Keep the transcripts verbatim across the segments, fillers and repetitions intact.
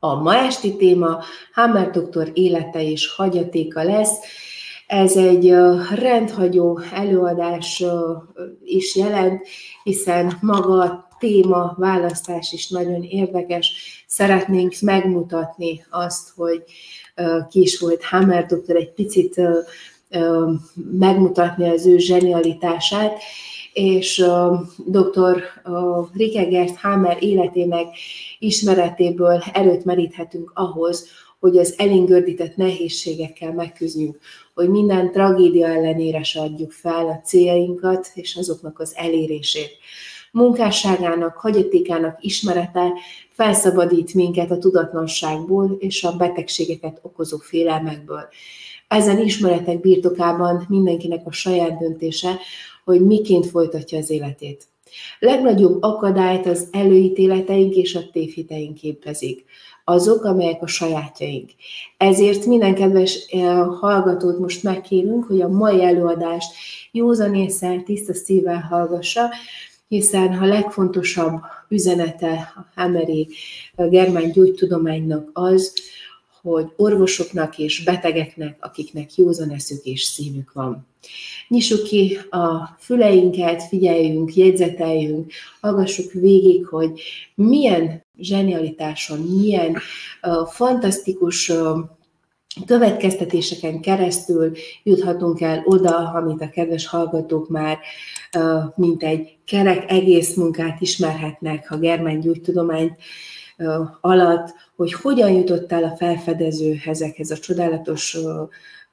A ma esti téma Hammer doktor élete és hagyatéka lesz. Ez egy rendhagyó előadás is jelent, hiszen maga a téma választás is nagyon érdekes. Szeretnénk megmutatni azt, hogy ki is volt Hammer doktor, egy picit megmutatni az ő zsenialitását, és dr. Rike Gert Hammer életének ismeretéből erőt meríthetünk ahhoz, hogy az elénk gördített nehézségekkel megküzdjünk, hogy minden tragédia ellenére se adjuk fel a céljainkat és azoknak az elérését. Munkásságának, hagyatékának ismerete felszabadít minket a tudatlanságból és a betegségeket okozó félelmekből. Ezen ismeretek birtokában mindenkinek a saját döntése, hogy miként folytatja az életét. Legnagyobb akadályt az előítéleteink és a tévhiteink képezik, azok, amelyek a sajátjaink. Ezért minden kedves hallgatót most megkérünk, hogy a mai előadást józan ésszel, tiszta szívvel hallgassa, hiszen a legfontosabb üzenete a Hammeri germán gyógytudománynak az, hogy orvosoknak és betegeknek, akiknek józan eszük és szívük van. Nyissuk ki a füleinket, figyeljünk, jegyzeteljünk, hallgassuk végig, hogy milyen zsenialitáson, milyen uh, fantasztikus uh, következtetéseken keresztül juthatunk el oda, amit a kedves hallgatók már uh, mint egy kerek egész munkát ismerhetnek a germán gyógytudományt uh, alatt, hogy hogyan jutott el a felfedező ezekhez a csodálatos uh,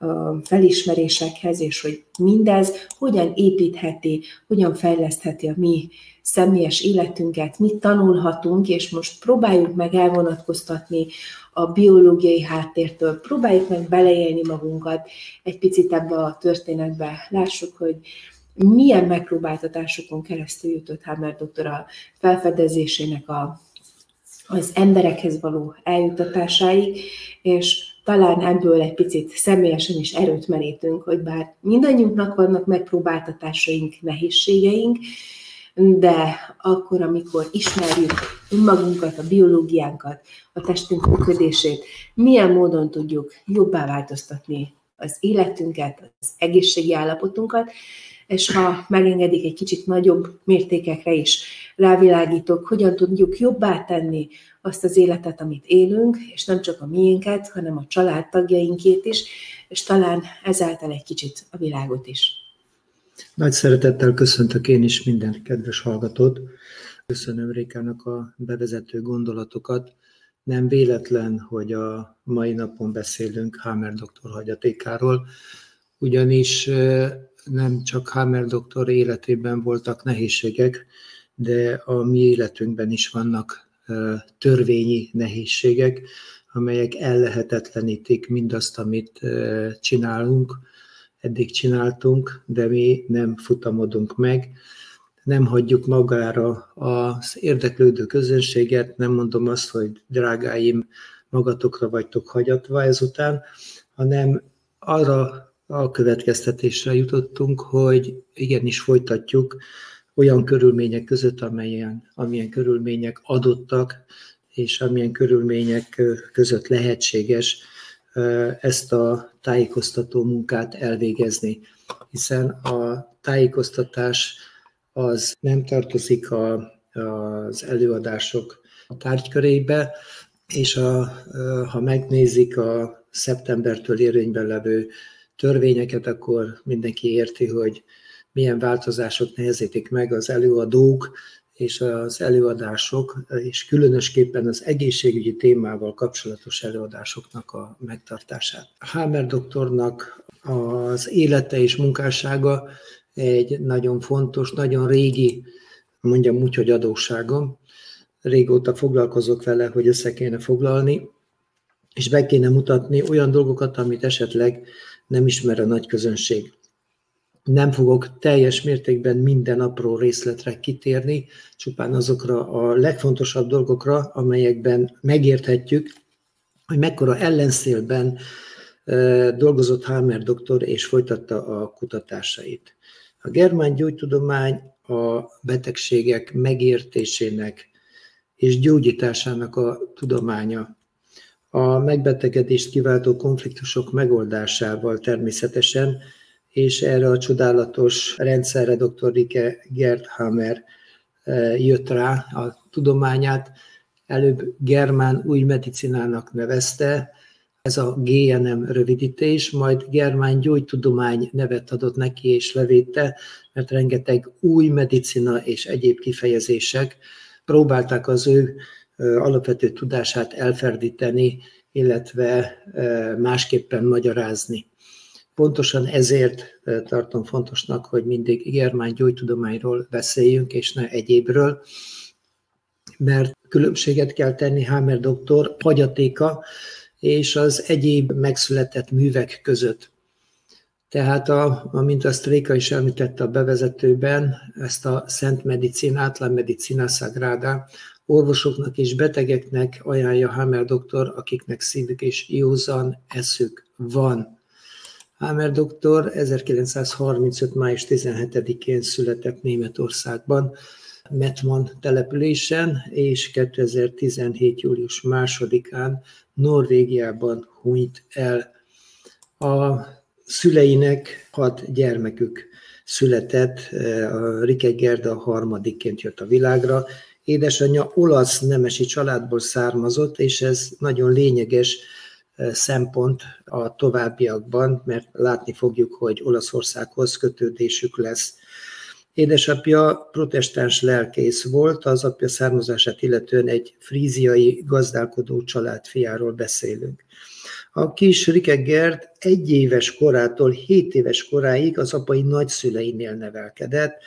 felismerésekhez, és hogy mindez hogyan építheti, hogyan fejlesztheti a mi személyes életünket, mit tanulhatunk, és most próbáljuk meg elvonatkoztatni a biológiai háttértől, próbáljuk meg beleélni magunkat egy picit ebbe a történetbe. Lássuk, hogy milyen megpróbáltatásokon keresztül jutott Hammer doktor a felfedezésének a, az emberekhez való eljutatásáig, és talán ebből egy picit személyesen is erőt merítünk, hogy bár mindannyiunknak vannak megpróbáltatásaink, nehézségeink, de akkor, amikor ismerjük önmagunkat, a biológiánkat, a testünk működését, milyen módon tudjuk jobbá változtatni az életünket, az egészségi állapotunkat, és ha megengedik, egy kicsit nagyobb mértékekre is rávilágítok, hogyan tudjuk jobbá tenni azt az életet, amit élünk, és nem csak a miénket, hanem a családtagjainkét is, és talán ezáltal egy kicsit a világot is. Nagy szeretettel köszöntök én is minden kedves hallgatót. Köszönöm Rékának a bevezető gondolatokat. Nem véletlen, hogy a mai napon beszélünk Hammer doktor hagyatékáról, ugyanis nem csak Hammer doktor életében voltak nehézségek, de a mi életünkben is vannak törvényi nehézségek, amelyek ellehetetlenítik mindazt, amit csinálunk, eddig csináltunk, de mi nem futamodunk meg, nem hagyjuk magára az érdeklődő közönséget, nem mondom azt, hogy drágáim, magatokra vagytok hagyatva ezután, hanem arra a következtetésre jutottunk, hogy igenis folytatjuk olyan körülmények között, amelyen, amilyen körülmények adottak, és amilyen körülmények között lehetséges ezt a tájékoztató munkát elvégezni. Hiszen a tájékoztatás az nem tartozik a, az előadások tárgykörébe, és a, ha megnézik a szeptembertől érvényben levő törvényeket, akkor mindenki érti, hogy milyen változások nehezítik meg az előadók és az előadások, és különösképpen az egészségügyi témával kapcsolatos előadásoknak a megtartását. Hammer doktornak az élete és munkássága egy nagyon fontos, nagyon régi, mondjam úgy, hogy adósságom. Régóta foglalkozok vele, hogy össze kéne foglalni, és be kéne mutatni olyan dolgokat, amit esetleg nem ismer a nagy közönség. Nem fogok teljes mértékben minden apró részletre kitérni, csupán azokra a legfontosabb dolgokra, amelyekben megérthetjük, hogy mekkora ellenszélben dolgozott Hammer doktor, és folytatta a kutatásait. A germán gyógytudomány a betegségek megértésének és gyógyításának a tudománya. a megbetegedést kiváltó konfliktusok megoldásával természetesen, és erre a csodálatos rendszerre dr. Rike Gerdhammer jött rá a tudományát, előbb germán új medicinának nevezte, ez a gé en em rövidítés, majd germán gyógytudomány nevet adott neki és levédte, mert rengeteg új medicina és egyéb kifejezések próbálták az ő alapvető tudását elferdíteni, illetve másképpen magyarázni. Pontosan ezért tartom fontosnak, hogy mindig germán gyógytudományról beszéljünk, és ne egyébről, mert különbséget kell tenni Hammer doktor hagyatéka és az egyéb megszületett művek között. Tehát, a, amint azt Réka is említette a bevezetőben, ezt a szent medicinát, la medicina sagrada, orvosoknak és betegeknek ajánlja Hammer doktor, akiknek szívük és józan eszük van. Hammer doktor ezerkilencszázharmincöt. május tizenhetedikén született Németországban, Mettmann településen, és kétezer-tizenhét. július másodikán Norvégiában hunyt el. A szüleinek hat gyermekük született, a Rike Gerda harmadikként jött a világra. Édesanyja olasz nemesi családból származott, és ez nagyon lényeges szempont a továbbiakban, mert látni fogjuk, hogy Olaszországhoz kötődésük lesz. Édesapja protestáns lelkész volt, az apja származását illetően egy fríziai gazdálkodó család fiáról beszélünk. A kis Rike Gerd egy éves korától hét éves koráig az apai nagyszüleinél nevelkedett,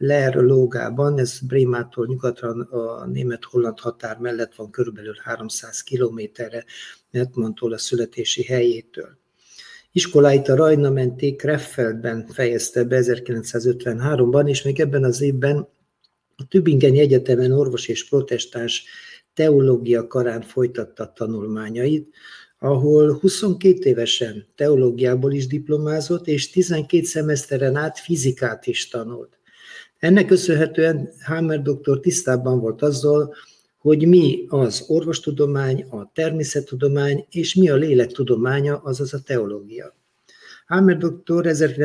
Lerlógában, ez Brémától nyugatra a német-holland határ mellett van, körülbelül háromszáz kilométerre Mettmanntól, a születési helyétől. Iskoláit a Rajna menti Kreffeldben fejezte be ezerkilencszázötvenháromban, és még ebben az évben a Tübingeni Egyetemen orvos és protestáns teológia karán folytatta tanulmányait, ahol huszonkét évesen teológiából is diplomázott, és tizenkét szemeszteren át fizikát is tanult. Ennek köszönhetően Hammer doktor tisztában volt azzal, hogy mi az orvostudomány, a természettudomány, és mi a lélektudománya, azaz a teológia. Hammer doktor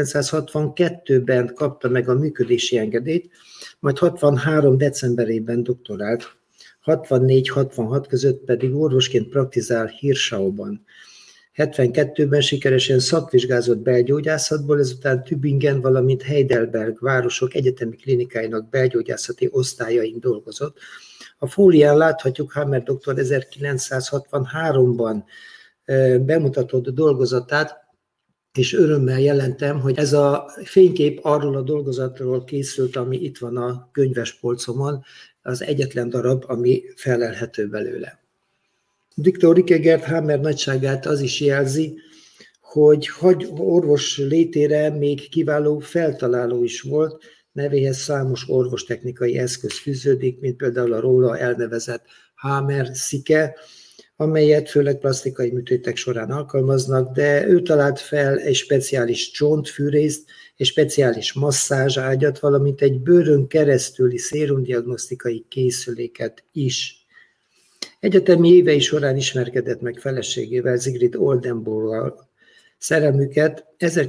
ezerkilencszázhatvankettőben kapta meg a működési engedélyt, majd hatvanhárom. decemberében doktorált, hatvannégy hatvanhat között pedig orvosként praktizál Hirschauban. hetvenkettőben sikeresen szakvizsgázott belgyógyászatból, ezután Tübingen, valamint Heidelberg városok egyetemi klinikáinak belgyógyászati osztályain dolgozott. A fólián láthatjuk Hammer doktor ezerkilencszázhatvanháromban bemutatott dolgozatát, és örömmel jelentem, hogy ez a fénykép arról a dolgozatról készült, ami itt van a könyvespolcomon, az egyetlen darab, ami felelhető belőle. doktor Rike Gerdhammer nagyságát az is jelzi, hogy orvos létére még kiváló feltaláló is volt, nevéhez számos orvostechnikai eszköz fűződik, mint például a róla elnevezett Hammer szike, amelyet főleg plasztikai műtétek során alkalmaznak, de ő talált fel egy speciális csontfűrészt, egy speciális masszázságyat, valamint egy bőrön keresztüli szérumdiagnosztikai készüléket is. Egyetemi évei során ismerkedett meg feleségével, Sigrid Oldenburggal. Szerelmüket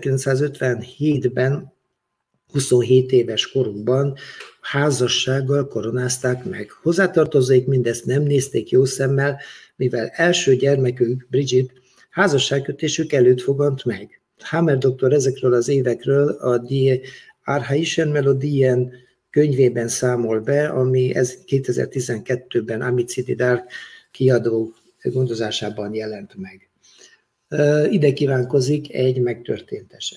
ezerkilencszázötvenhétben, huszonhét éves korukban házassággal koronázták meg. Hozzátartozóik mindezt nem nézték jó szemmel, mivel első gyermekük, Bridget, házasságkötésük előtt fogant meg. Hammer doktor ezekről az évekről a Die Archaischen Melodien könyvében számol be, ami kétezer-tizenkettőben Amicidi Dark kiadó gondozásában jelent meg. Ide kívánkozik egy megtörtént eset.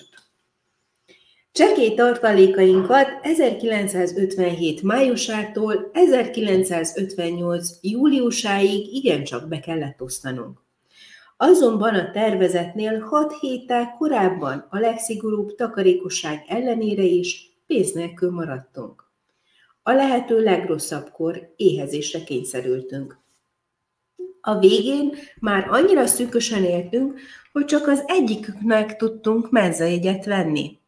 Csekély tartalékainkat ezerkilencszázötvenhét májusától ezerkilencszázötvennyolc júliusáig igencsak be kellett osztanunk. Azonban a tervezetnél hat héttel korábban a legszigorúbb takarékosság ellenére is pénz nélkül maradtunk. A lehető legrosszabbkor éhezésre kényszerültünk. A végén már annyira szűkösen éltünk, hogy csak az egyiküknek tudtunk menzajegyet venni.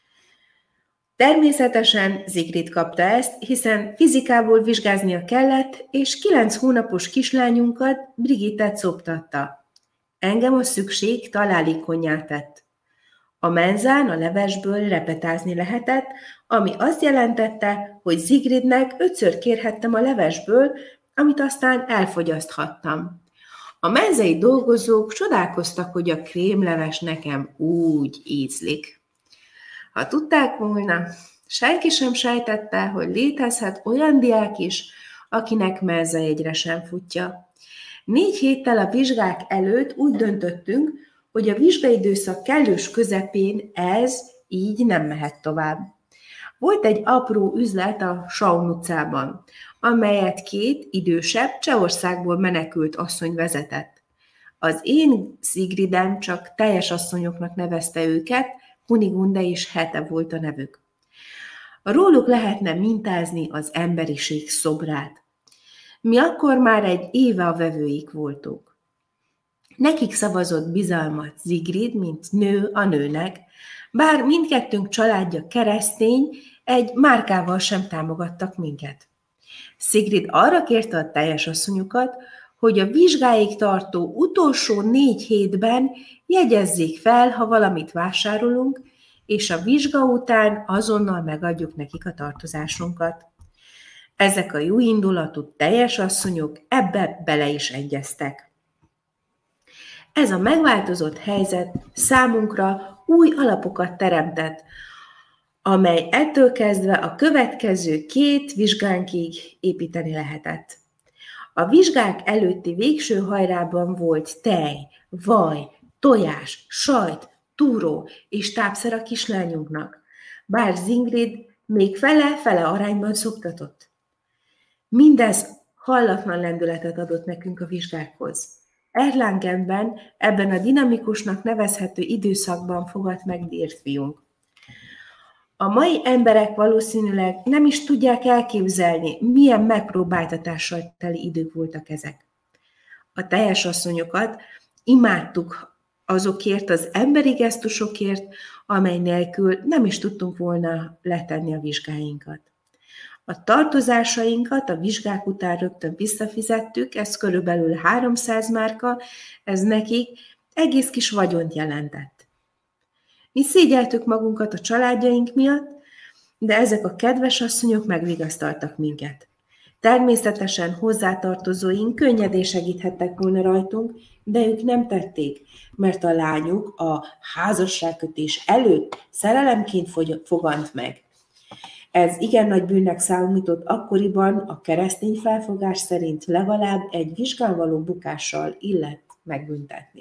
Természetesen Sigrid kapta ezt, hiszen fizikából vizsgáznia kellett, és kilenc hónapos kislányunkat Brigittet szoptatta. Engem a szükség találékonnyá tett. A menzán a levesből repetázni lehetett, ami azt jelentette, hogy Sigridnek ötször kérhettem a levesből, amit aztán elfogyaszthattam. A menzei dolgozók csodálkoztak, hogy a krémleves nekem úgy ízlik. Ha tudták volna, senki sem sejtette, hogy létezhet olyan diák is, akinek menzejegyre sem futja. Négy héttel a vizsgák előtt úgy döntöttünk, hogy a vizsgaidőszak kellős közepén ez így nem mehet tovább. Volt egy apró üzlet a Saun utcában, amelyet két idősebb Csehországból menekült asszony vezetett. Az én Sigridem csak teljes asszonyoknak nevezte őket, Kunigunde és Hete volt a nevük. Róluk lehetne mintázni az emberiség szobrát. Mi akkor már egy éve a vevőik voltunk. Nekik szavazott bizalmat Sigrid, mint nő a nőnek, bár mindkettőnk családja keresztény, egy márkával sem támogattak minket. Sigrid arra kérte a teljes asszonyokat, hogy a vizsgáig tartó utolsó négy hétben jegyezzék fel, ha valamit vásárolunk, és a vizsga után azonnal megadjuk nekik a tartozásunkat. Ezek a jó indulatú teljes asszonyok ebbe bele is egyeztek. Ez a megváltozott helyzet számunkra új alapokat teremtett, amely ettől kezdve a következő két vizsgánkig építeni lehetett. A vizsgák előtti végső hajrában volt tej, vaj, tojás, sajt, túró és tápszer a kislányunknak, bár Sigrid még fele-fele arányban szoktatott. Mindez hallatlan lendületet adott nekünk a vizsgákhoz. Erlangenben, ebben a dinamikusnak nevezhető időszakban fogadt meg dédfiunk. A mai emberek valószínűleg nem is tudják elképzelni, milyen megpróbáltatással teli idők voltak ezek. A teljes asszonyokat imádtuk azokért az emberi gesztusokért, amely nélkül nem is tudtunk volna letenni a vizsgáinkat. A tartozásainkat a vizsgák után rögtön visszafizettük, ez körülbelül háromszáz márka, ez nekik egész kis vagyont jelentett. Mi szégyeltük magunkat a családjaink miatt, de ezek a kedves asszonyok megvigasztaltak minket. Természetesen hozzátartozóink könnyedén segíthettek volna rajtunk, de ők nem tették, mert a lányuk a házasságkötés előtt szerelemként fogant meg. Ez igen nagy bűnnek számított akkoriban, a keresztény felfogás szerint legalább egy vizsgán való bukással illett megbüntetni.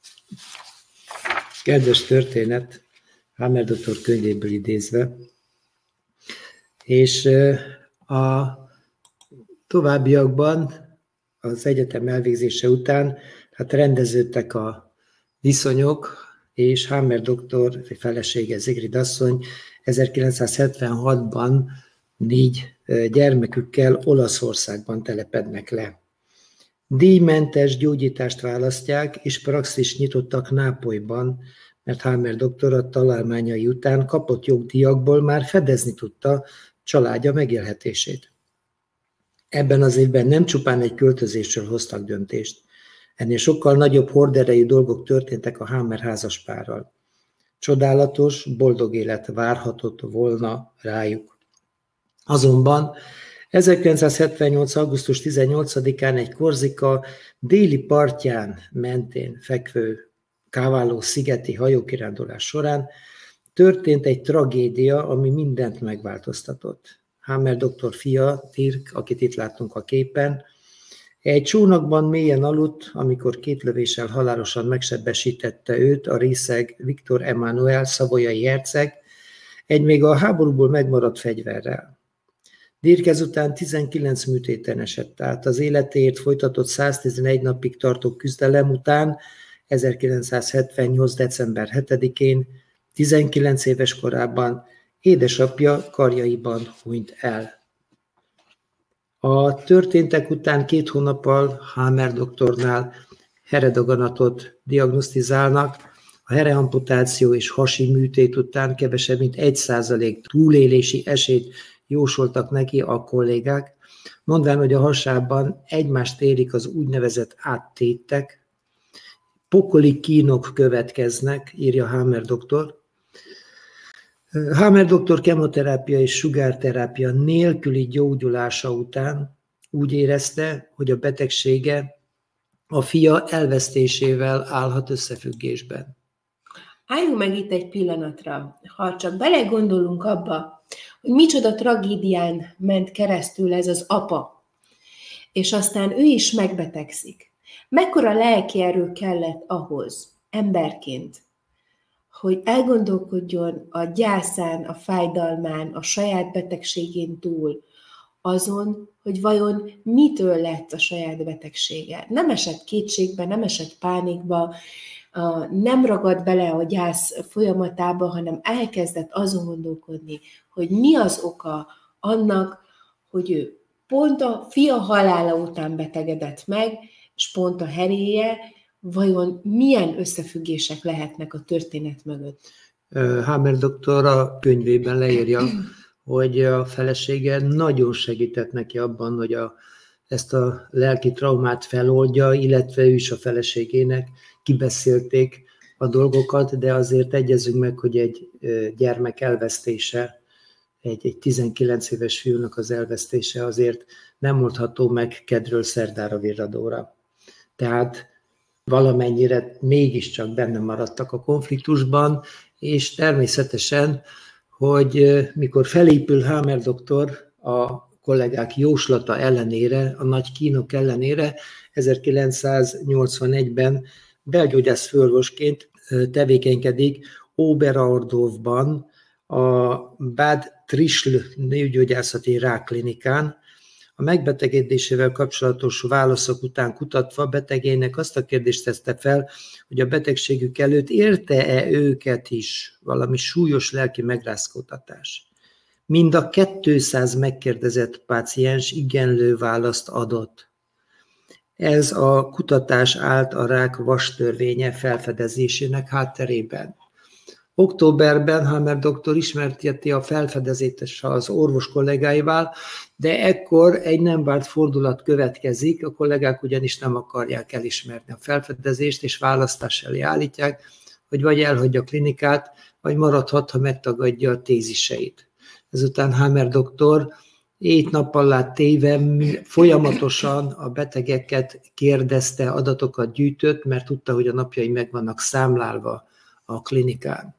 Kedves történet, Hammer doktor könyvéből idézve, és a továbbiakban az egyetem elvégzése után hát rendeződtek a viszonyok, és Hammer doktor felesége Sigrid asszony ezerkilencszázhetvenhatban négy gyermekükkel Olaszországban telepednek le. Díjmentes gyógyítást választják, és praxist nyitottak Nápolyban, mert Hammer doktor a találmányai után kapott jogdíjakból már fedezni tudta családja megélhetését. Ebben az évben nem csupán egy költözésről hoztak döntést, ennél sokkal nagyobb horderejű dolgok történtek a Hammer házaspárral. Csodálatos, boldog élet várhatott volna rájuk. Azonban ezerkilencszázhetvennyolc. augusztus tizennyolcadikán egy Korzika déli partján mentén fekvő Cavallo szigeti hajókirándulás során történt egy tragédia, ami mindent megváltoztatott. Hammer doktor fia, Dirk, akit itt láttunk a képen, egy csónakban mélyen aludt, amikor két lövéssel halálosan megsebesítette őt a részeg Viktor Emmanuel szavoyai herceg, egy még a háborúból megmaradt fegyverrel. Dirk ezután tizenkilenc műtéten esett át. Az életéért folytatott száztizenegy napig tartó küzdelem után ezerkilencszázhetvennyolc. december hetedikén, tizenkilenc éves korában édesapja karjaiban hunyt el. A történtek után két hónappal Hammer doktornál heredaganatot diagnosztizálnak, a hereamputáció és hasi műtét után kevesebb mint egy százalék túlélési esélyt jósoltak neki a kollégák, mondván, hogy a hasában egymást érik az úgynevezett áttétek, pokoli kínok következnek, írja Hammer doktor. Hammer doktor kemoterápia és sugárterápia nélküli gyógyulása után úgy érezte, hogy a betegsége a fia elvesztésével állhat összefüggésben. Álljunk meg itt egy pillanatra, ha csak belegondolunk abba, hogy micsoda tragédián ment keresztül ez az apa, és aztán ő is megbetegszik. Mekkora lelki erő kellett ahhoz, emberként, hogy elgondolkodjon a gyászán, a fájdalmán, a saját betegségén túl, azon, hogy vajon mitől lett a saját betegsége. Nem esett kétségbe, nem esett pánikba, nem ragadt bele a gyász folyamatába, hanem elkezdett azon gondolkodni, hogy mi az oka annak, hogy ő pont a fia halála után betegedett meg, és pont a heréje, vajon milyen összefüggések lehetnek a történet mögött? Hammer doktor a könyvében leírja, hogy a felesége nagyon segített neki abban, hogy a, ezt a lelki traumát feloldja, illetve ő is a feleségének kibeszélték a dolgokat, de azért egyezünk meg, hogy egy gyermek elvesztése, egy, egy tizenkilenc éves fiúnak az elvesztése azért nem oldható meg kedről szerdára virradóra. Tehát valamennyire mégiscsak benne maradtak a konfliktusban, és természetesen, hogy mikor felépül Hammer doktor a kollégák jóslata ellenére, a nagy kínok ellenére, ezerkilencszáznyolcvanegyben belgyógyász főorvosként tevékenykedik Oberordorfban, a Bad Trischl nőgyógyászati rákklinikán. A megbetegedésével kapcsolatos válaszok után kutatva betegének azt a kérdést tette fel, hogy a betegségük előtt érte-e őket is valami súlyos lelki megrázkódtatás. Mind a kétszáz megkérdezett páciens igenlő választ adott. Ez a kutatás állt a rák vastörvénye felfedezésének hátterében. Októberben Hammer doktor ismerteti a felfedezést az orvos kollégáival, de ekkor egy nem várt fordulat következik, a kollégák ugyanis nem akarják elismerni a felfedezést, és választás elé állítják, hogy vagy elhagyja a klinikát, vagy maradhat, ha megtagadja a téziseit. Ezután Hammer doktor hét nap alatt téve folyamatosan a betegeket kérdezte, adatokat gyűjtött, mert tudta, hogy a napjai meg vannak számlálva a klinikán.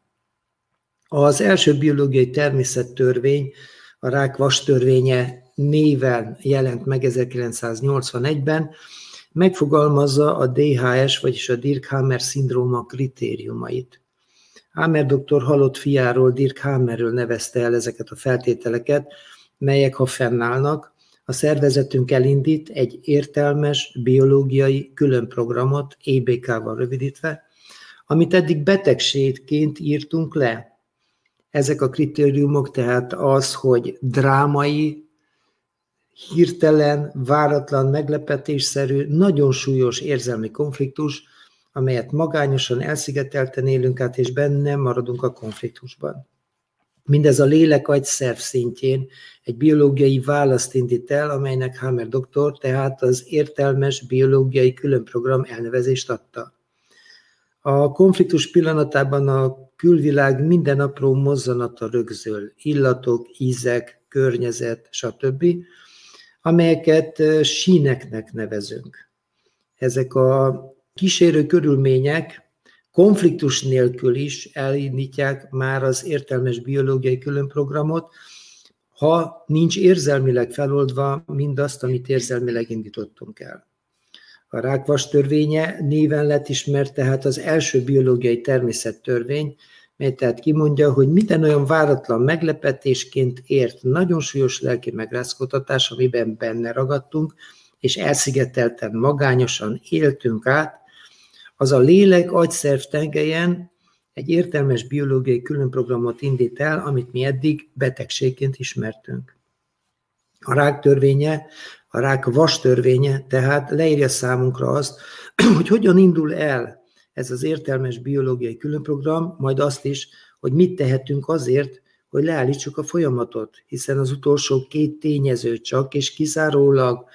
Az első biológiai természettörvény, a rák vastörvénye néven jelent meg ezerkilencszáznyolcvanegyben, megfogalmazza a dé há es, vagyis a Dirk-Hammer-szindróma kritériumait. Hammer doktor halott fiáról, Dirk Hammerről nevezte el ezeket a feltételeket, melyek, ha fennállnak, a szervezetünk elindít egy értelmes biológiai különprogramot, é bé ká-val rövidítve, amit eddig betegségként írtunk le. Ezek a kritériumok tehát az, hogy drámai, hirtelen, váratlan, meglepetésszerű, nagyon súlyos érzelmi konfliktus, amelyet magányosan, elszigetelten élünk át, és benne maradunk a konfliktusban. Mindez a lélek-agy-szerv szintjén egy biológiai választ indít el, amelynek Hammer doktor tehát az értelmes biológiai különprogram elnevezést adta. A konfliktus pillanatában a külvilág minden apró mozzanata rögzül, illatok, ízek, környezet, stb., amelyeket síneknek nevezünk. Ezek a kísérő körülmények konfliktus nélkül is elindítják már az értelmes biológiai különprogramot, ha nincs érzelmileg feloldva mindazt, amit érzelmileg indítottunk el. A rák vastörvénye néven lett ismert tehát az első biológiai természettörvény, mely tehát kimondja, hogy minden olyan váratlan meglepetésként ért nagyon súlyos lelki megrázkódtatás, amiben benne ragadtunk, és elszigetelten, magányosan éltünk át, az a lélek agyszerv tengelyen egy értelmes biológiai különprogramot indít el, amit mi eddig betegségként ismertünk. A rák törvénye, a rák vastörvénye tehát leírja számunkra azt, hogy hogyan indul el ez az értelmes biológiai különprogram, majd azt is, hogy mit tehetünk azért, hogy leállítsuk a folyamatot, hiszen az utolsó két tényező csak, és kizárólag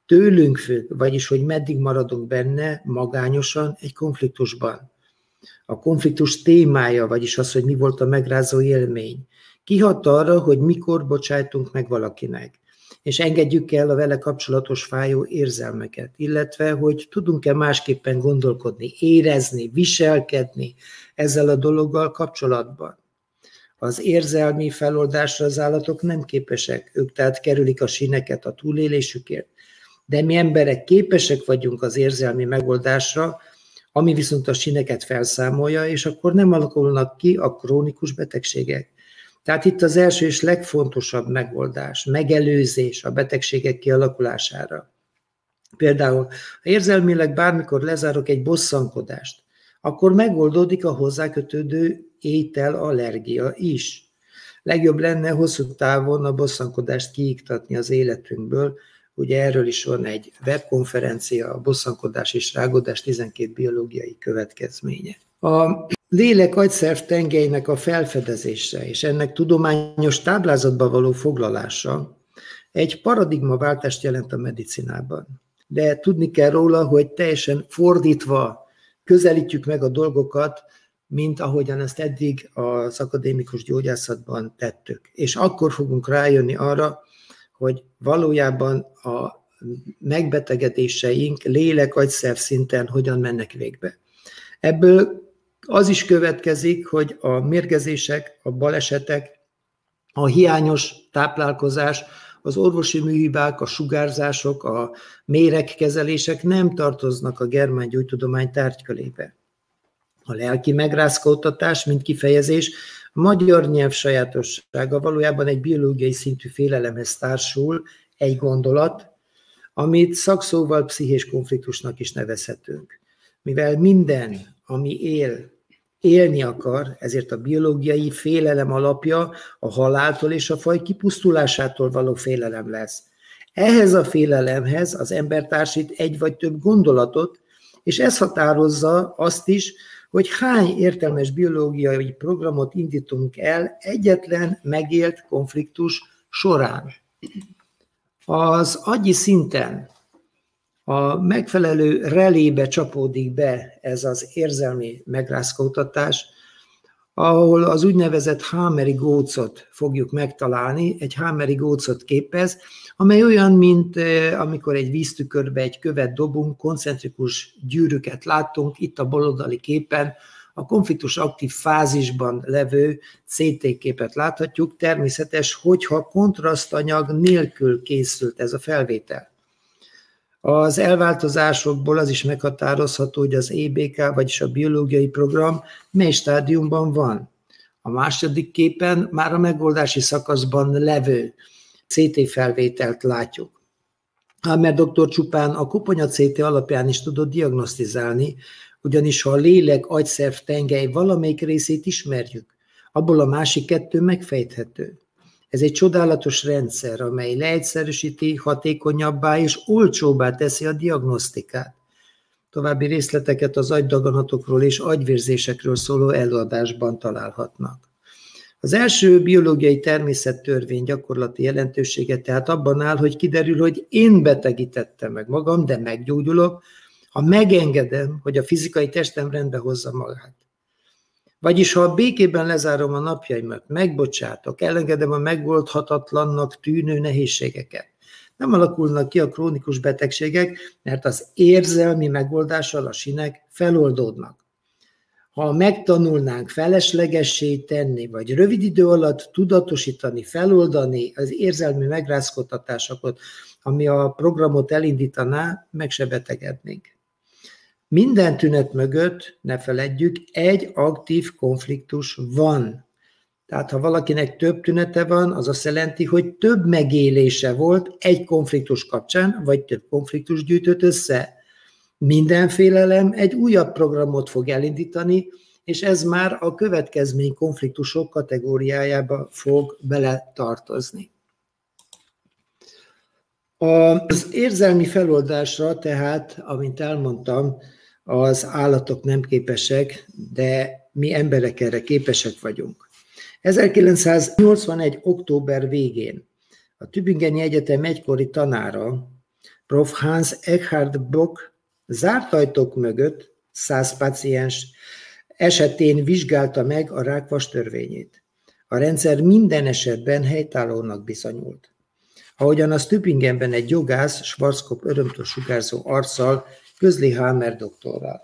tőlünk függ, vagyis hogy meddig maradunk benne magányosan egy konfliktusban. A konfliktus témája, vagyis az, hogy mi volt a megrázó élmény, kihat arra, hogy mikor bocsájtunk meg valakinek, és engedjük el a vele kapcsolatos fájó érzelmeket, illetve hogy tudunk-e másképpen gondolkodni, érezni, viselkedni ezzel a dologgal kapcsolatban. Az érzelmi feloldásra az állatok nem képesek, ők tehát kerülik a síneket a túlélésükért, de mi emberek képesek vagyunk az érzelmi megoldásra, ami viszont a síneket felszámolja, és akkor nem alakulnak ki a krónikus betegségek. Tehát itt az első és legfontosabb megoldás, megelőzés a betegségek kialakulására. Például, ha érzelmileg bármikor lezárok egy bosszankodást, akkor megoldódik a hozzákötődő ételallergia is. Legjobb lenne hosszú távon a bosszankodást kiiktatni az életünkből. Ugye erről is van egy webkonferencia, a bosszankodás és rágódás tizenkét biológiai következménye. A lélek-agyszerv tengelynek a felfedezése és ennek tudományos táblázatba való foglalása egy paradigmaváltást jelent a medicinában. De tudni kell róla, hogy teljesen fordítva közelítjük meg a dolgokat, mint ahogyan ezt eddig az akadémikus gyógyászatban tettük. És akkor fogunk rájönni arra, hogy valójában a megbetegedéseink lélek-agyszerv szinten hogyan mennek végbe. Ebből az is következik, hogy a mérgezések, a balesetek, a hiányos táplálkozás, az orvosi műhibák, a sugárzások, a méregkezelések nem tartoznak a germángyógytudomány tárgykörébe. A lelki megrázkódtatás, mint kifejezés, a magyar nyelv sajátossága valójában egy biológiai szintű félelemhez társul, egy gondolat, amit szakszóval pszichés konfliktusnak is nevezhetünk. Mivel minden, ami él, élni akar, ezért a biológiai félelem alapja a haláltól és a faj kipusztulásától való félelem lesz. Ehhez a félelemhez az ember társít egy vagy több gondolatot, és ez határozza azt is, hogy hány értelmes biológiai programot indítunk el egyetlen megélt konfliktus során. Az agyi szinten a megfelelő relébe csapódik be ez az érzelmi megrázkódtatás, ahol az úgynevezett Hameri gócot fogjuk megtalálni, egy Hameri gócot képez, amely olyan, mint amikor egy víztükörbe egy követ dobunk, koncentrikus gyűrűket látunk, itt a baloldali képen a konfliktus aktív fázisban levő cé té képet láthatjuk, természetes, hogyha kontrasztanyag nélkül készült ez a felvétel. Az elváltozásokból az is meghatározható, hogy az é bé ká, vagyis a biológiai program mely stádiumban van. A második képen már a megoldási szakaszban levő cé té felvételt látjuk. Hammer doktor csupán a koponya cé té alapján is tudott diagnosztizálni, ugyanis ha a lélek-agyszerv tengely valamelyik részét ismerjük, abból a másik kettő megfejthető. Ez egy csodálatos rendszer, amely leegyszerűsíti, hatékonyabbá és olcsóbbá teszi a diagnosztikát. További részleteket az agydaganatokról és agyvérzésekről szóló előadásban találhatnak. Az első biológiai természettörvény gyakorlati jelentősége tehát abban áll, hogy kiderül, hogy én betegítettem meg magam, de meggyógyulok, ha megengedem, hogy a fizikai testem rendbe hozza magát. Vagyis ha a békében lezárom a napjaimat, megbocsátok, elengedem a megoldhatatlannak tűnő nehézségeket. Nem alakulnak ki a krónikus betegségek, mert az érzelmi megoldással a sínek feloldódnak. Ha megtanulnánk feleslegessé tenni, vagy rövid idő alatt tudatosítani, feloldani az érzelmi megrázkódtatásokat, ami a programot elindítaná, meg se betegednénk. Minden tünet mögött, ne feledjük, egy aktív konfliktus van. Tehát ha valakinek több tünete van, az azt jelenti, hogy több megélése volt egy konfliktus kapcsán, vagy több konfliktus gyűjtött össze. Minden félelem egy újabb programot fog elindítani, és ez már a következmény konfliktusok kategóriájába fog beletartozni. Az érzelmi feloldásra tehát, amint elmondtam, az állatok nem képesek, de mi emberek erre képesek vagyunk. ezerkilencszáznyolcvanegy. október végén a Tübingeni Egyetem egykori tanára, prof. Hans Eckhard Bock zárt ajtók mögött száz páciens esetén vizsgálta meg a rákvas törvényét. A rendszer minden esetben helytállónak bizonyult. Ahogyan az Tübingenben egy jogász, Schwarzkopf örömtől sugárzó arccal közli Hamer doktorral.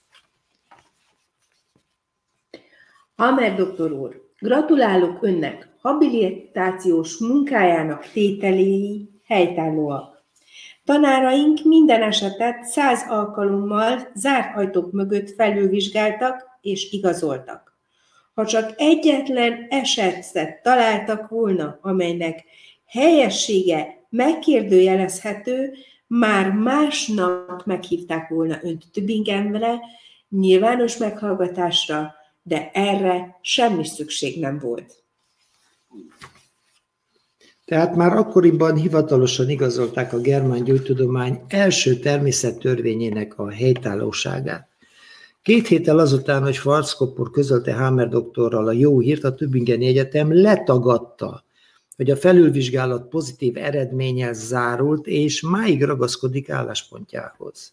Hamer doktor úr, gratulálok önnek, habilitációs munkájának tételéi helytállóak. Tanáraink minden esetet száz alkalommal zárt ajtók mögött felülvizsgáltak és igazoltak. Ha csak egyetlen esetet találtak volna, amelynek helyessége megkérdőjelezhető, már másnap meghívták volna önt Tübingenbe nyilvános meghallgatásra, de erre semmi szükség nem volt. Tehát már akkoriban hivatalosan igazolták a germán gyógytudomány első természettörvényének a helytállóságát. Két héttel azután, hogy Schwarzkopf úr közölte Hamer doktorral a jó hírt, a Tübingeni Egyetem letagadta, hogy a felülvizsgálat pozitív eredménnyel zárult, és máig ragaszkodik álláspontjához.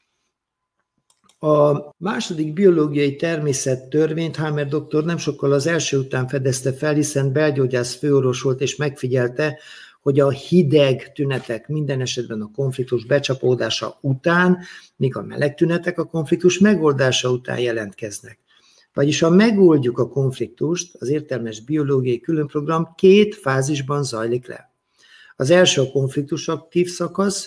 A második biológiai természettörvényt Hamer doktor nem sokkal az első után fedezte fel, hiszen belgyógyász főorvos volt, és megfigyelte, hogy a hideg tünetek minden esetben a konfliktus becsapódása után, míg a meleg tünetek a konfliktus megoldása után jelentkeznek. Vagyis ha megoldjuk a konfliktust, az értelmes biológiai különprogram két fázisban zajlik le. Az első a konfliktus aktív szakasz,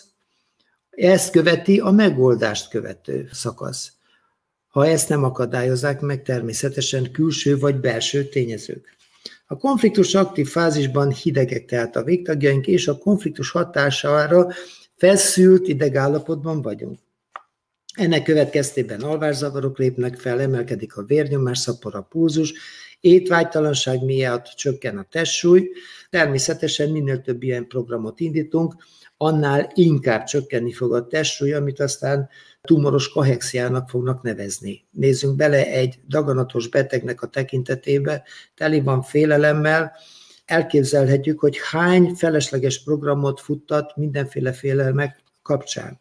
ezt követi a megoldást követő szakasz. Ha ezt nem akadályozzák meg természetesen külső vagy belső tényezők. A konfliktus aktív fázisban hidegek tehát a végtagjaink, és a konfliktus hatására feszült idegállapotban vagyunk. Ennek következtében alvászavarok lépnek fel, emelkedik a vérnyomás, szapor a pulzus, étvágytalanság miatt csökken a testsúly. Természetesen minél több ilyen programot indítunk, annál inkább csökkenni fog a testsúly, amit aztán tumoros kahexiának fognak nevezni. Nézzünk bele egy daganatos betegnek a tekintetébe, teli van félelemmel, elképzelhetjük, hogy hány felesleges programot futtat mindenféle félelmek kapcsán.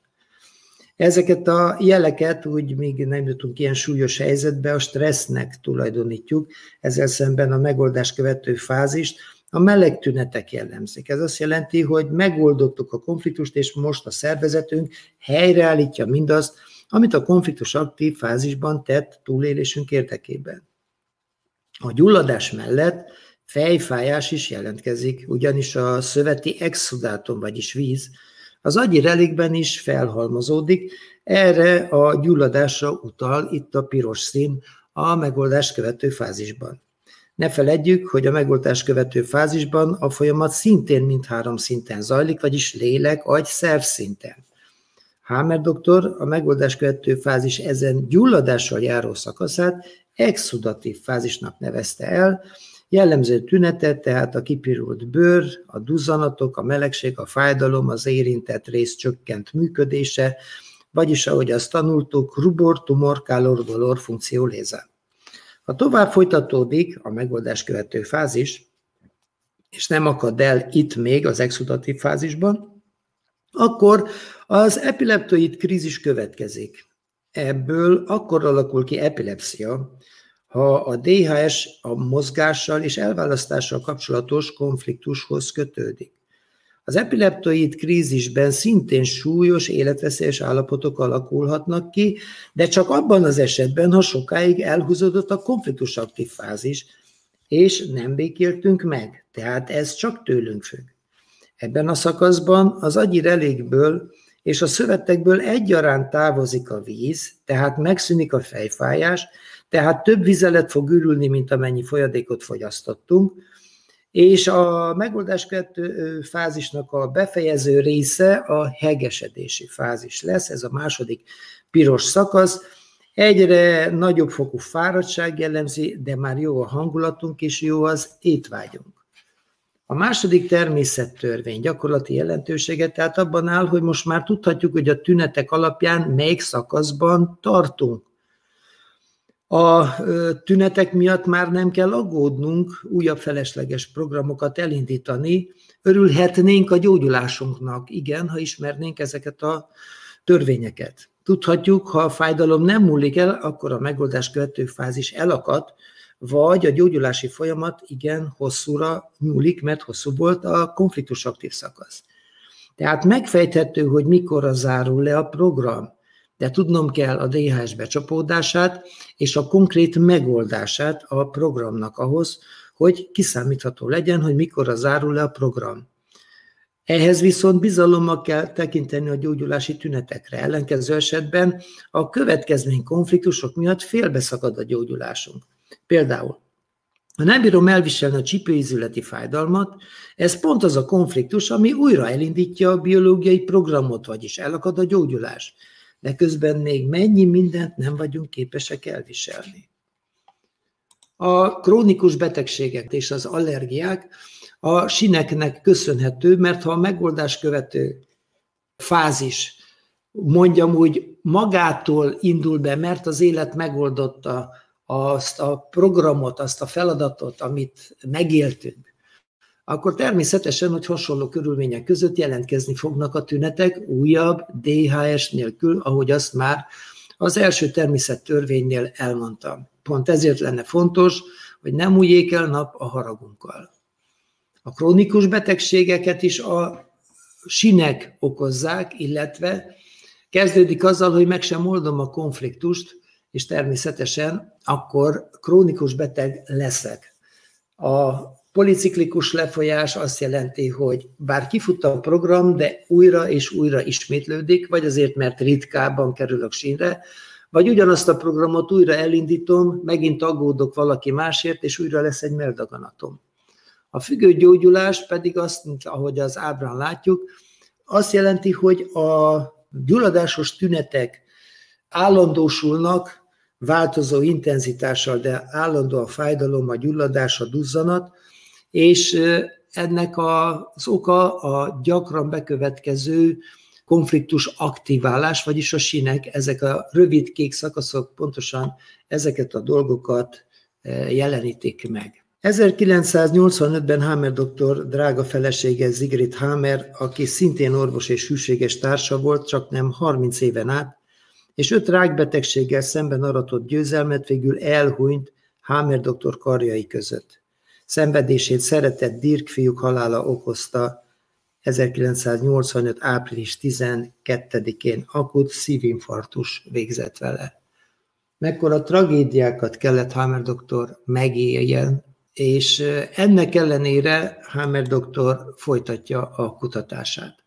Ezeket a jeleket, úgy még nem jutunk ilyen súlyos helyzetbe, a stressznek tulajdonítjuk, ezzel szemben a megoldás követő fázist a meleg tünetek jellemzik. Ez azt jelenti, hogy megoldottuk a konfliktust, és most a szervezetünk helyreállítja mindazt, amit a konfliktus aktív fázisban tett túlélésünk érdekében. A gyulladás mellett fejfájás is jelentkezik, ugyanis a szöveti exudátum, vagyis víz, az agyi relikben is felhalmozódik, erre a gyulladásra utal itt a piros szín a megoldás követő fázisban. Ne feledjük, hogy a megoldás követő fázisban a folyamat szintén mindhárom szinten zajlik, vagyis lélek, agy, szerv szinten. Hamer doktor a megoldás követő fázis ezen gyulladással járó szakaszát exudatív fázisnak nevezte el, jellemző tünetet, tehát a kipirult bőr, a duzzanatok, a melegség, a fájdalom, az érintett rész csökkent működése, vagyis ahogy azt tanultuk, rubor, tumor, calor, dolor funkció léze. Ha tovább folytatódik a megoldás követő fázis, és nem akad el itt még az exudatív fázisban, akkor az epileptoid krízis következik. Ebből akkor alakul ki epilepszia, ha a dé há es a mozgással és elválasztással kapcsolatos konfliktushoz kötődik. Az epileptoid krízisben szintén súlyos, életveszélyes állapotok alakulhatnak ki, de csak abban az esetben, ha sokáig elhúzódott a konfliktus aktív fázis, és nem békéltünk meg, tehát ez csak tőlünk függ. Ebben a szakaszban az agyi relékből és a szövetekből egyaránt távozik a víz, tehát megszűnik a fejfájás, tehát több vizelet fog ürülni, mint amennyi folyadékot fogyasztottunk, és a megoldás követő fázisnak a befejező része a hegesedési fázis lesz, ez a második piros szakasz. Egyre nagyobb fokú fáradtság jellemzi, de már jó a hangulatunk és jó az étvágyunk. A második természettörvény gyakorlati jelentősége tehát abban áll, hogy most már tudhatjuk, hogy a tünetek alapján melyik szakaszban tartunk. A tünetek miatt már nem kell aggódnunk, újabb felesleges programokat elindítani, örülhetnénk a gyógyulásunknak, igen, ha ismernénk ezeket a törvényeket. Tudhatjuk, ha a fájdalom nem múlik el, akkor a megoldás követő fázis elakad, vagy a gyógyulási folyamat igen hosszúra nyúlik, mert hosszú volt a konfliktus aktív szakasz. Tehát megfejthető, hogy mikorra zárul le a program, de tudnom kell a dé há es becsapódását és a konkrét megoldását a programnak ahhoz, hogy kiszámítható legyen, hogy mikorra zárul le a program. Ehhez viszont bizalommal kell tekinteni a gyógyulási tünetekre. Ellenkező esetben a következmény konfliktusok miatt félbeszakad a gyógyulásunk. Például, ha nem bírom elviselni a csípőizületi fájdalmat, ez pont az a konfliktus, ami újra elindítja a biológiai programot, vagyis elakad a gyógyulás. De közben még mennyi mindent nem vagyunk képesek elviselni. A krónikus betegségek és az allergiák a sineknek köszönhető, mert ha a megoldás követő fázis, mondjam úgy, magától indul be, mert az élet megoldotta azt a programot, azt a feladatot, amit megéltünk, akkor természetesen, hogy hasonló körülmények között jelentkezni fognak a tünetek újabb dé há es nélkül, ahogy azt már az első természettörvénynél elmondtam. Pont ezért lenne fontos, hogy nem múljék el nap a haragunkkal. A krónikus betegségeket is a sinek okozzák, illetve kezdődik azzal, hogy meg sem oldom a konfliktust, és természetesen akkor krónikus beteg leszek. A policiklikus lefolyás azt jelenti, hogy bár kifut a program, de újra és újra ismétlődik, vagy azért, mert ritkábban kerülök sínre, vagy ugyanazt a programot újra elindítom, megint aggódok valaki másért, és újra lesz egy melldaganatom. A függő gyógyulás pedig azt, ahogy az ábrán látjuk, azt jelenti, hogy a gyulladásos tünetek állandósulnak, változó intenzitással, de állandó a fájdalom, a gyulladás, a duzzanat, és ennek az oka a gyakran bekövetkező konfliktus aktiválás, vagyis a sinek, ezek a rövid kék szakaszok pontosan ezeket a dolgokat jelenítik meg. ezerkilencszáznyolcvanötben Hamer doktor drága felesége Sigrid Hamer, aki szintén orvos és hűséges társa volt, csak nem harminc éven át, és öt rákbetegséggel szemben aratott győzelmet végül elhunyt Hamer doktor karjai között. Szenvedését szeretett Dirk fiúk halála okozta ezerkilencszáznyolcvanöt. április tizenkettedikén akut szívinfarktus végzett vele. Mekkora tragédiákat kellett Hamer doktor megéljen, és ennek ellenére Hamer doktor folytatja a kutatását.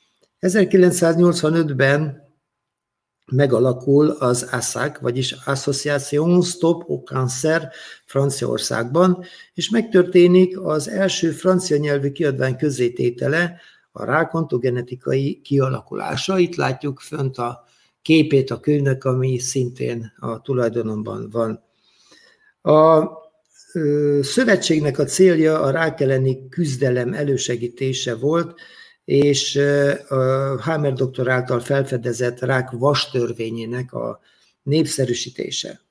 ezerkilencszáznyolcvanötben megalakul az á es á cé, vagyis Association Stop au Cancer Franciaországban, és megtörténik az első francia nyelvű kiadvány közzététele, a rák ontogenetikai kialakulása. Itt látjuk fönt a képét a könyvnek, ami szintén a tulajdonomban van. A szövetségnek a célja a rák elleni küzdelem elősegítése volt, és a Hamer doktor által felfedezett rák vastörvényének a népszerűsítése.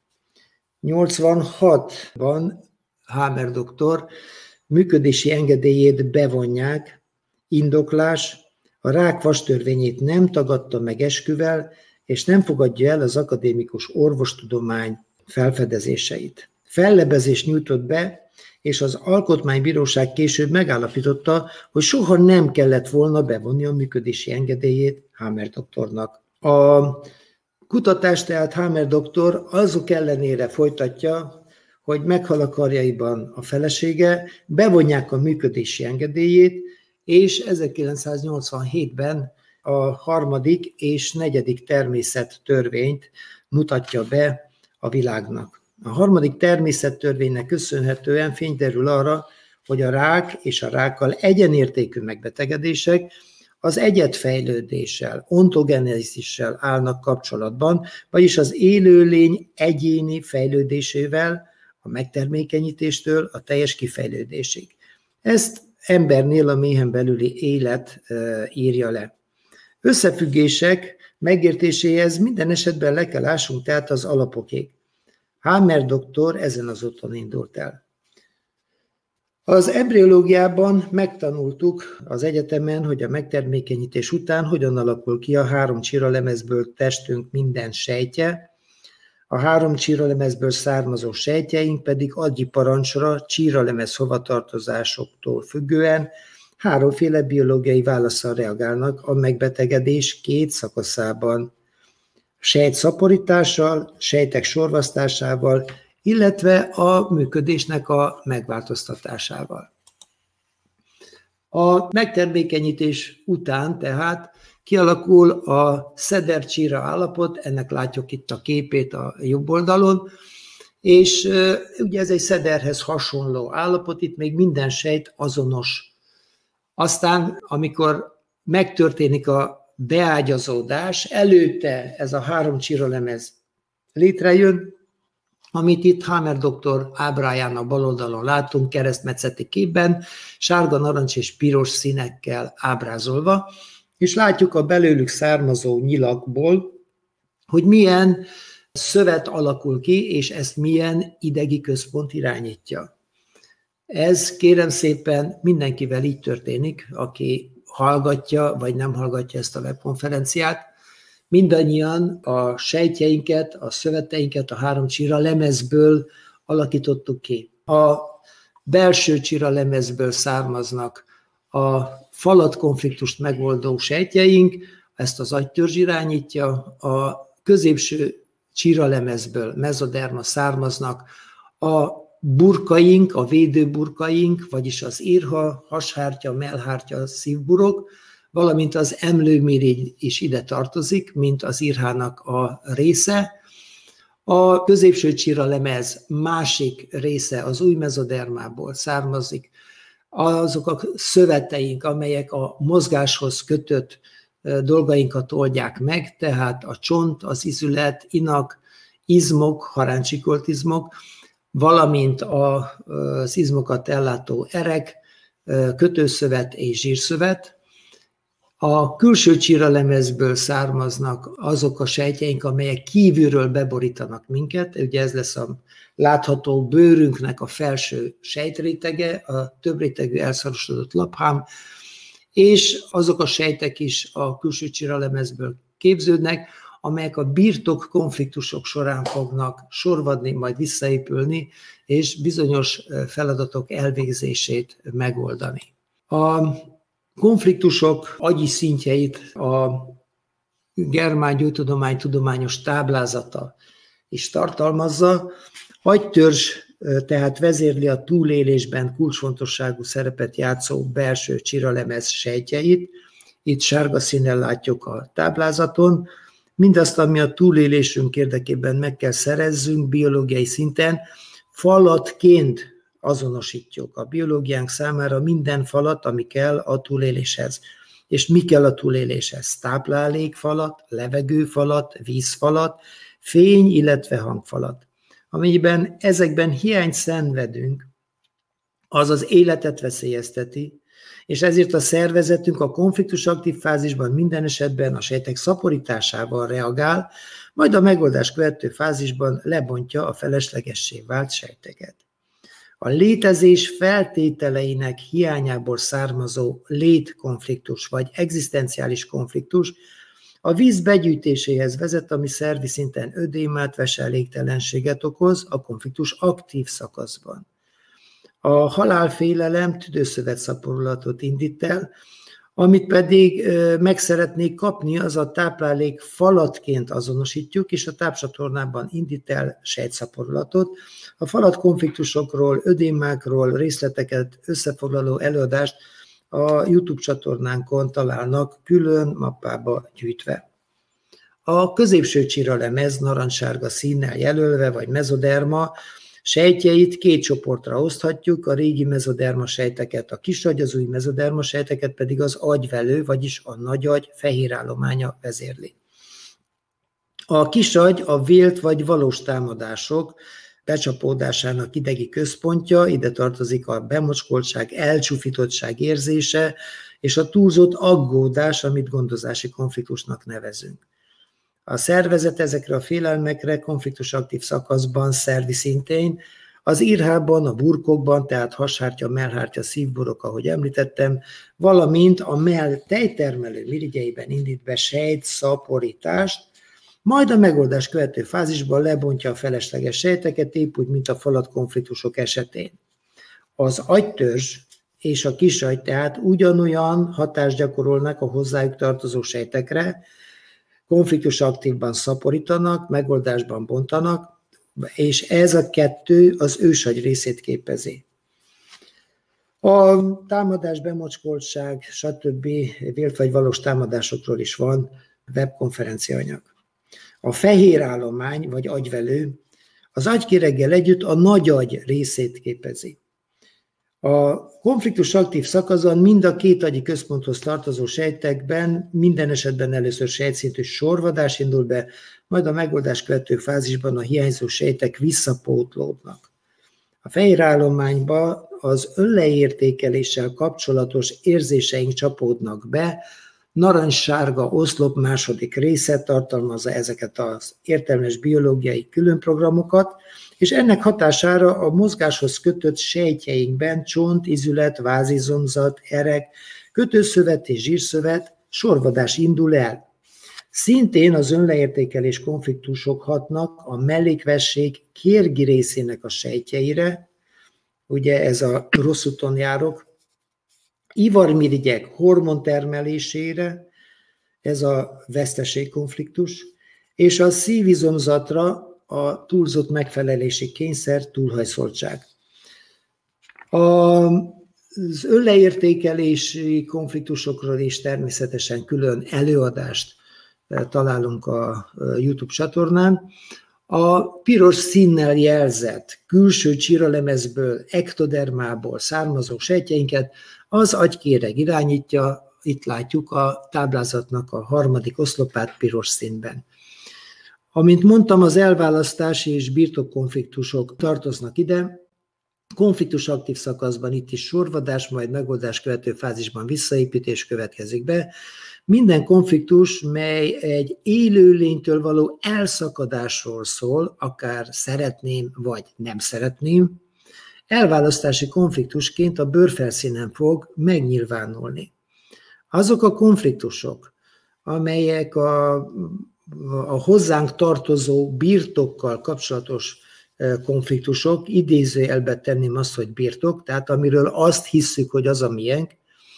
nyolcvanhatban Hamer doktor működési engedélyét bevonják, indoklás, a rák vastörvényét nem tagadta meg esküvel, és nem fogadja el az akadémikus orvostudomány felfedezéseit. Fellebezést nyújtott be, és az Alkotmánybíróság később megállapította, hogy soha nem kellett volna bevonni a működési engedélyét Hamer doktornak. A kutatást tehát Hamer doktor azok ellenére folytatja, hogy meghal a karjaiban a felesége, bevonják a működési engedélyét, és ezerkilencszáznyolcvanhétben a harmadik és negyedik természettörvényt mutatja be a világnak. A harmadik természettörvénynek köszönhetően fény derül arra, hogy a rák és a rákkal egyenértékű megbetegedések az egyedfejlődéssel, ontogenezissel állnak kapcsolatban, vagyis az élőlény egyéni fejlődésével, a megtermékenyítéstől a teljes kifejlődésig. Ezt embernél a méhen belüli élet írja le. Összefüggések megértéséhez minden esetben le kell ássunk tehát az alapokig. Hammer doktor ezen az úton indult el. Az embriológiában megtanultuk az egyetemen, hogy a megtermékenyítés után hogyan alakul ki a három csíralemezből testünk minden sejtje, a három csíralemezből származó sejtjeink pedig agyi parancsra csíralemez hovatartozásoktól függően háromféle biológiai válasszal reagálnak a megbetegedés két szakaszában. Sejt szaporítással, sejtek sorvasztásával, illetve a működésnek a megváltoztatásával. A megtermékenyítés után tehát kialakul a szedercsíra állapot, ennek látjuk itt a képét a jobb oldalon, és ugye ez egy szederhez hasonló állapot, itt még minden sejt azonos. Aztán, amikor megtörténik a beágyazódás, előtte ez a három csíralemez létrejön, amit itt Hammer doktor ábráján a bal oldalon látunk, keresztmetszeti képben, sárga, narancs és piros színekkel ábrázolva, és látjuk a belőlük származó nyilakból, hogy milyen szövet alakul ki, és ezt milyen idegi központ irányítja. Ez kérem szépen mindenkivel így történik, aki hallgatja, vagy nem hallgatja ezt a webkonferenciát. Mindannyian a sejtjeinket, a szöveteinket a három csíralemezből alakítottuk ki. A belső csíralemezből származnak a falatkonfliktust megoldó sejtjeink, ezt az agytörzs irányítja, a középső csíralemezből, mezoderma származnak a burkaink, a védőburkaink, vagyis az írha, hashártya, mellhártya, szívburok, valamint az emlőmirigy is ide tartozik, mint az írhának a része. A középső csíralemez másik része az új mezodermából származik, azok a szöveteink, amelyek a mozgáshoz kötött dolgainkat oldják meg, tehát a csont, az izület, inak, izmok, haráncsikoltizmok, valamint az izmokat ellátó erek, kötőszövet és zsírszövet. A külső csíralemezből származnak azok a sejtjeink, amelyek kívülről beborítanak minket, ugye ez lesz a látható bőrünknek a felső sejtrétege, a többrétegű elszorosodott laphám, és azok a sejtek is a külső csíralemezből képződnek, amelyek a birtok konfliktusok során fognak sorvadni, majd visszaépülni, és bizonyos feladatok elvégzését megoldani. A konfliktusok agyi szintjeit a Germán gyógytudomány tudományos táblázata is tartalmazza. Agytörzs tehát vezérli a túlélésben kulcsfontosságú szerepet játszó belső csíralemez sejtjeit. Itt sárga színnel látjuk a táblázaton. Mindazt, ami a túlélésünk érdekében meg kell szerezzünk biológiai szinten, falatként azonosítjuk a biológiánk számára minden falat, ami kell a túléléshez. És mi kell a túléléshez? Táplálékfalat, levegőfalat, vízfalat, fény, illetve hangfalat. Amennyiben ezekben hiányt szenvedünk, az az életet veszélyezteti, és ezért a szervezetünk a konfliktus aktív fázisban minden esetben a sejtek szaporításával reagál, majd a megoldás követő fázisban lebontja a feleslegessé vált sejteket. A létezés feltételeinek hiányából származó létkonfliktus vagy egzisztenciális konfliktus a víz begyűjtéséhez vezet, ami szervi szinten ödémát, veselégtelenséget okoz a konfliktus aktív szakaszban. A halálfélelem tüdőszövetszaporulatot indít el, amit pedig meg szeretnék kapni, az a táplálék falatként azonosítjuk, és a tápcsatornában indít el sejtszaporulatot. A falat konfliktusokról, ödémákról részleteket összefoglaló előadást a YouTube csatornánkon találnak külön mappába gyűjtve. A középső csíralemez narancssárga színnel jelölve, vagy mezoderma sejtjeit két csoportra oszthatjuk, a régi mezoderma sejteket a kisagy, az új mezoderma sejteket pedig az agyvelő, vagyis a nagyagy fehérállománya vezérli. A kisagy a vélt vagy valós támadások becsapódásának idegi központja, ide tartozik a bemocskoltság, elcsúfítottság érzése, és a túlzott aggódás, amit gondozási konfliktusnak nevezünk. a szervezet ezekre a félelmekre konfliktus aktív szakaszban, szervi szintén, az írhában, a burkokban, tehát hashártya, mellhártya, szívborok, ahogy említettem, valamint a mell tejtermelő mirigyeiben indít be sejtszaporítást, majd a megoldás követő fázisban lebontja a felesleges sejteket, épp úgy, mint a falatkonfliktusok esetén. Az agytörzs és a kisagy tehát ugyanolyan hatást gyakorolnak a hozzájuk tartozó sejtekre, konfliktus aktívban szaporítanak, megoldásban bontanak, és ez a kettő az ősagy részét képezi. A támadás, bemocskoltság, stb. Vélt vagy valós támadásokról is van webkonferenciaanyag. A fehér állomány, vagy agyvelő, az agykéreggel együtt a nagyagy részét képezi. A konfliktus aktív szakaszon mind a két agyi központhoz tartozó sejtekben minden esetben először sejtszintű sorvadás indul be, majd a megoldás követő fázisban a hiányzó sejtek visszapótlódnak. A fehér állományba az önleértékeléssel kapcsolatos érzéseink csapódnak be, narancssárga oszlop második része tartalmazza ezeket az értelmes biológiai különprogramokat, és ennek hatására a mozgáshoz kötött sejtjeinkben csont, izület, vázizomzat, erek, kötőszövet és zsírszövet sorvadás indul el. Szintén az önleértékelés konfliktusok hatnak a mellékvesség kérgi részének a sejtjeire, ugye ez a rossz úton járok, ivarmirigyek hormontermelésére, ez a veszteségkonfliktus, és a szívizomzatra a túlzott megfelelési kényszer, túlhajszoltság. Az önleértékelési konfliktusokról is természetesen külön előadást találunk a YouTube csatornán. A piros színnel jelzett külső csíralemezből, ektodermából származó sejtjeinket az agykéreg irányítja, itt látjuk a táblázatnak a harmadik oszlopát piros színben. Amint mondtam, az elválasztási és birtokkonfliktusok tartoznak ide, konfliktus aktív szakaszban itt is sorvadás, majd megoldás követő fázisban visszaépítés következik be. Minden konfliktus, mely egy élőlénytől való elszakadásról szól, akár szeretném vagy nem szeretném, elválasztási konfliktusként a bőrfelszínen fog megnyilvánulni. Azok a konfliktusok, amelyek a, a hozzánk tartozó birtokkal kapcsolatos konfliktusok, idézőjelbe tenném azt, hogy birtok, tehát amiről azt hisszük, hogy az a miénk,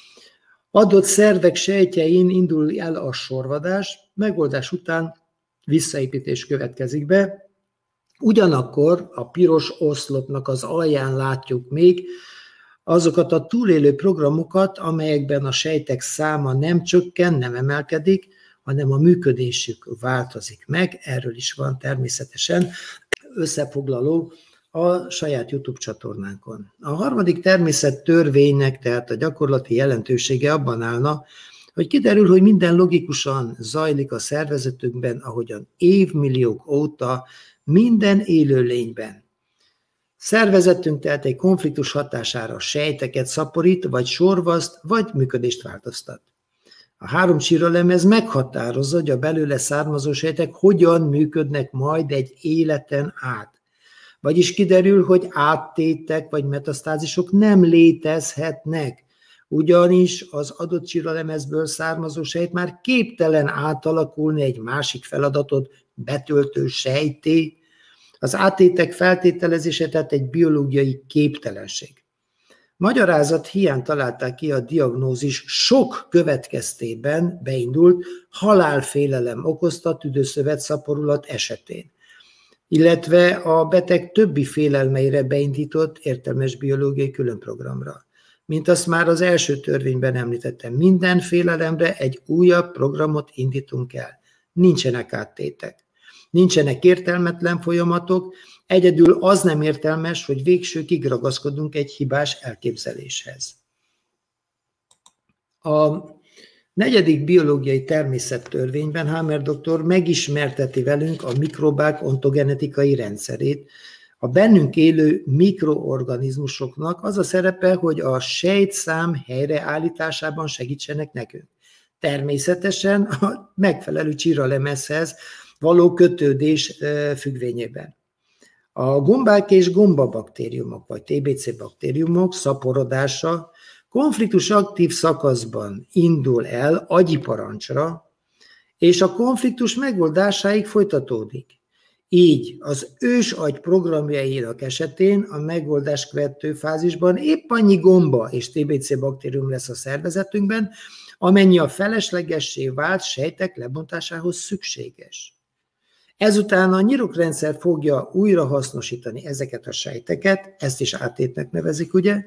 adott szervek sejtjein indul el a sorvadás, megoldás után visszaépítés következik be. Ugyanakkor a piros oszlopnak az alján látjuk még azokat a túlélő programokat, amelyekben a sejtek száma nem csökken, nem emelkedik, hanem a működésük változik meg. Erről is van természetesen összefoglaló a saját YouTube csatornánkon. A harmadik természettörvénynek, tehát a gyakorlati jelentősége abban állna, hogy kiderül, hogy minden logikusan zajlik a szervezetünkben, ahogyan évmilliók óta minden élőlényben. Szervezetünk tehát egy konfliktus hatására sejteket szaporít, vagy sorvaszt, vagy működést változtat. A három csíralemez meghatározza, hogy a belőle származó sejtek hogyan működnek majd egy életen át. Vagyis kiderül, hogy áttétek vagy metasztázisok nem létezhetnek, ugyanis az adott csíralemezből származó sejt már képtelen átalakulni egy másik feladatot betöltő sejtté. Az áttétek feltételezése tehát egy biológiai képtelenség. Magyarázat hiány találták ki a diagnózis sok következtében beindult halálfélelem okozta tüdőszövet szaporulat esetén, illetve a beteg többi félelmeire beindított értelmes biológiai különprogramra. Mint azt már az első törvényben említettem, minden félelemre egy újabb programot indítunk el. Nincsenek áttétek, nincsenek értelmetlen folyamatok, egyedül az nem értelmes, hogy végsőkig ragaszkodunk egy hibás elképzeléshez. A negyedik biológiai természettörvényben Hammer doktor megismerteti velünk a mikrobák ontogenetikai rendszerét. A bennünk élő mikroorganizmusoknak az a szerepe, hogy a sejtszám helyreállításában segítsenek nekünk. Természetesen a megfelelő csíralemezhez, való kötődés függvényében. A gombák és gombabaktériumok, vagy té bé cé baktériumok szaporodása konfliktus aktív szakaszban indul el agyi parancsra, és a konfliktus megoldásáig folytatódik. Így az ősagy programjainak esetén a megoldás követő fázisban épp annyi gomba és té bé cé baktérium lesz a szervezetünkben, amennyi a feleslegessé vált sejtek lebontásához szükséges. Ezután a nyirokrendszer fogja újra hasznosítani ezeket a sejteket, ezt is átétnek nevezik, ugye?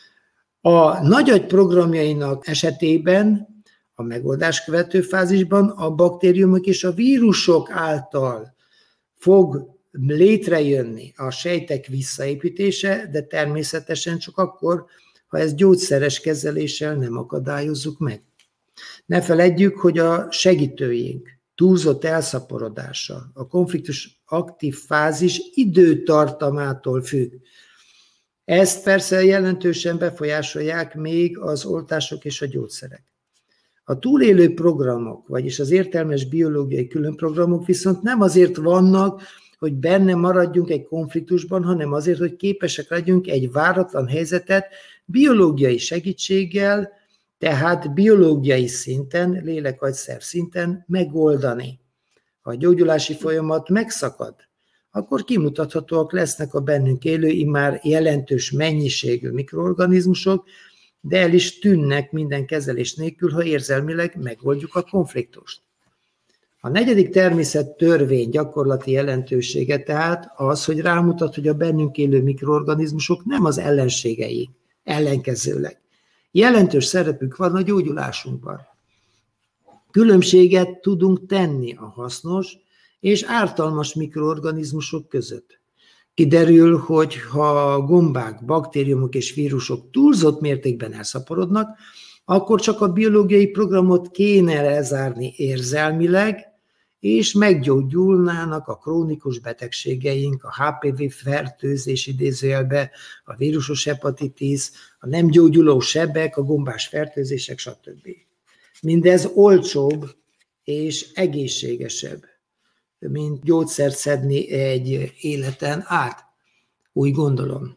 A nagyagy programjainak esetében a megoldás követő fázisban a baktériumok és a vírusok által fog létrejönni a sejtek visszaépítése, de természetesen csak akkor, ha ezt gyógyszeres kezeléssel nem akadályozzuk meg. Ne feledjük, hogy a segítőink túlzott elszaporodása, a konfliktus aktív fázis időtartamától függ. Ezt persze jelentősen befolyásolják még az oltások és a gyógyszerek. A túlélő programok, vagyis az értelmes biológiai különprogramok viszont nem azért vannak, hogy benne maradjunk egy konfliktusban, hanem azért, hogy képesek legyünk egy váratlan helyzetet biológiai segítséggel, tehát biológiai szinten, lélek-agyszerv szinten megoldani. Ha a gyógyulási folyamat megszakad, akkor kimutathatóak lesznek a bennünk élő, immár jelentős mennyiségű mikroorganizmusok, de el is tűnnek minden kezelés nélkül, ha érzelmileg megoldjuk a konfliktust. A negyedik természettörvény gyakorlati jelentősége tehát az, hogy rámutat, hogy a bennünk élő mikroorganizmusok nem az ellenségei, ellenkezőleg. Jelentős szerepük van a gyógyulásunkban. Különbséget tudunk tenni a hasznos és ártalmas mikroorganizmusok között. Kiderül, hogy ha gombák, baktériumok és vírusok túlzott mértékben elszaporodnak, akkor csak a biológiai programot kéne lezárni érzelmileg, és meggyógyulnának a krónikus betegségeink, a há pé vé-fertőzés idézőjelbe, a vírusos hepatitis, a nem gyógyuló sebek, a gombás fertőzések, stb. Mindez olcsóbb és egészségesebb, mint gyógyszert szedni egy életen át, úgy gondolom.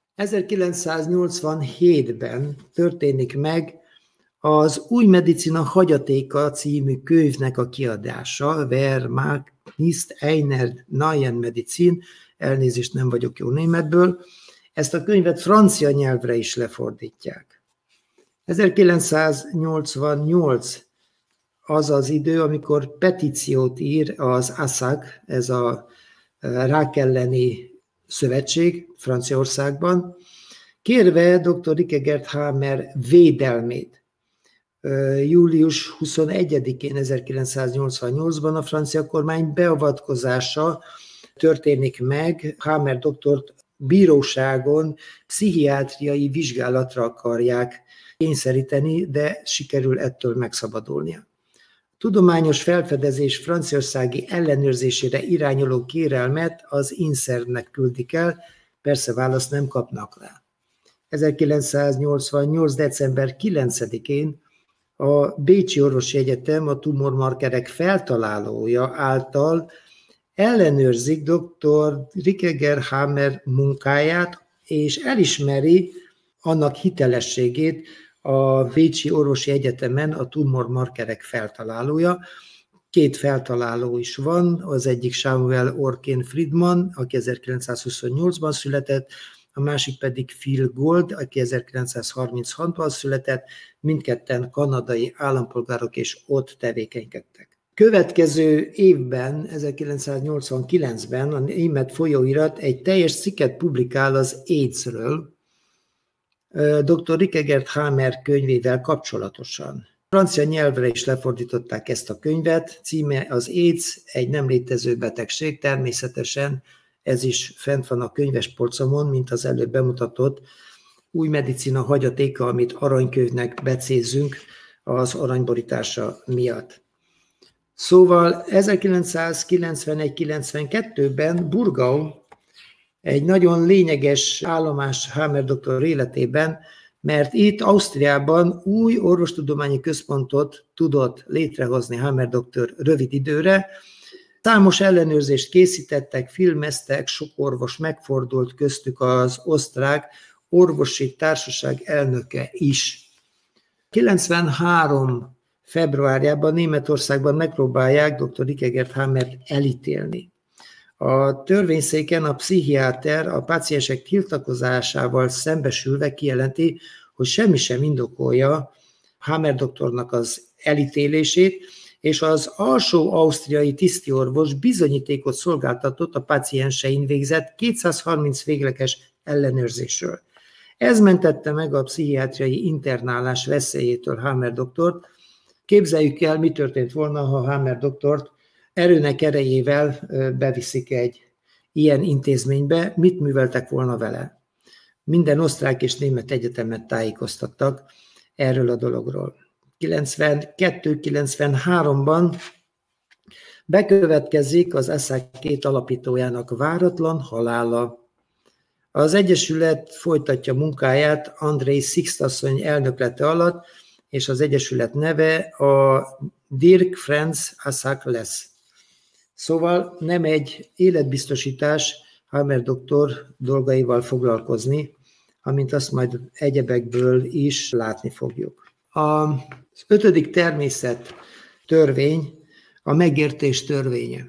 ezerkilencszáznyolcvanhétben történik meg az Új medicina hagyatéka című könyvnek a kiadása, Wer mag nicht einer neuen Medizin, elnézést, nem vagyok jó németből, ezt a könyvet francia nyelvre is lefordítják. ezerkilencszáznyolcvannyolc az az idő, amikor petíciót ír az á es á cé, ez a rák elleni szövetség Franciaországban, kérve dr. Rike Gerd Hamer védelmét. július huszonegyedikén ezerkilencszáznyolcvannyolcban a francia kormány beavatkozása történik meg, Hamer doktort bíróságon pszichiátriai vizsgálatra akarják kényszeríteni, de sikerül ettől megszabadulnia. Tudományos felfedezés franciaországi ellenőrzésére irányuló kérelmet az INSERM-nek küldik el, persze választ nem kapnak rá. ezerkilencszáznyolcvannyolc. december kilencedikén a Bécsi Orvosi Egyetem a tumormarkerek feltalálója által ellenőrzik dr. Rike Gerd Hamer munkáját, és elismeri annak hitelességét a Bécsi Orvosi Egyetemen a tumormarkerek feltalálója. Két feltaláló is van, az egyik Samuel Orkin Friedman, aki ezerkilencszázhuszonnyolcban született, a másik pedig Phil Gould, aki ezerkilencszázharminchatban született, mindketten kanadai állampolgárok és ott tevékenykedtek. Következő évben, ezerkilencszáznyolcvankilencben a német folyóirat egy teljes cikket publikál az AIDS-ről, dr. Rike Gerd Hamer könyvével kapcsolatosan. Francia nyelvre is lefordították ezt a könyvet, címe az AIDS, egy nem létező betegség, természetesen ez is fent van a könyvespolcomon, mint az előbb bemutatott Új medicina hagyatéka, amit aranykönyvnek becézzünk az aranyborítása miatt. Szóval ezerkilencszázkilencvenegy kilencvenkettőben Burgau egy nagyon lényeges állomás Hamer doktor életében, mert itt Ausztriában új orvostudományi központot tudott létrehozni Hamer doktor rövid időre, Számos ellenőrzést készítettek, filmeztek, sok orvos megfordult, köztük az osztrák orvosi társaság elnöke is. kilencvenhárom februárjában Németországban megpróbálják dr. Rike Hammert elítélni. A törvényszéken a pszichiáter a páciensek tiltakozásával szembesülve kijelenti, hogy semmi sem indokolja Hammer doktornak az elítélését, és az alsó ausztriai tisztiorvos bizonyítékot szolgáltatott a páciensein végzett kétszázharminc végleges ellenőrzésről. Ez mentette meg a pszichiátriai internálás veszélyétől Hammer doktort. Képzeljük el, mi történt volna, ha Hammer doktort erőnek erejével beviszik egy ilyen intézménybe, mit műveltek volna vele. Minden osztrák és német egyetemet tájékoztattak erről a dologról. kilencvenkettő kilencvenháromban bekövetkezik az es á ká két alapítójának váratlan halála. Az egyesület folytatja munkáját Andrei Sixt asszony elnöklete alatt, és az egyesület neve a Dirk Franz es á ká lesz. Szóval nem egy életbiztosítás Hammer doktor dolgaival foglalkozni, amint azt majd egyebekből is látni fogjuk. Az ötödik természet törvény a megértés törvénye,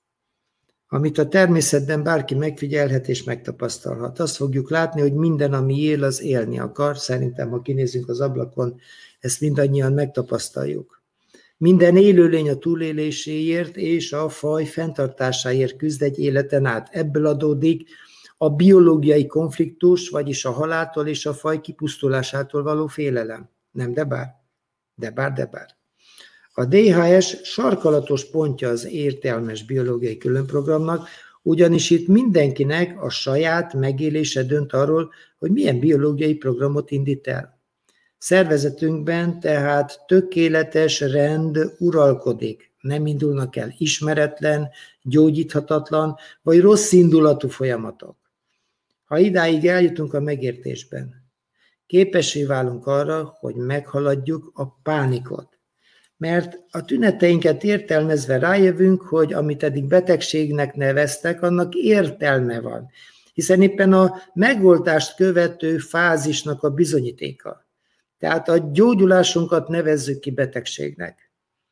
amit a természetben bárki megfigyelhet és megtapasztalhat. Azt fogjuk látni, hogy minden, ami él, az élni akar. Szerintem, ha kinézünk az ablakon, ezt mindannyian megtapasztaljuk. Minden élőlény a túléléséért és a faj fenntartásáért küzd egy életen át. Ebből adódik a biológiai konfliktus, vagyis a haláltól és a faj kipusztulásától való félelem. Nem, de bár. De bár, de bár. A dé há es sarkalatos pontja az értelmes biológiai különprogramnak, ugyanis itt mindenkinek a saját megélése dönt arról, hogy milyen biológiai programot indít el. Szervezetünkben tehát tökéletes rend uralkodik, nem indulnak el ismeretlen, gyógyíthatatlan vagy rossz indulatú folyamatok. Ha idáig eljutunk a megértésben, képessé válunk arra, hogy meghaladjuk a pánikot. Mert a tüneteinket értelmezve rájövünk, hogy amit eddig betegségnek neveztek, annak értelme van, hiszen éppen a megoldást követő fázisnak a bizonyítéka. Tehát a gyógyulásunkat nevezzük ki betegségnek.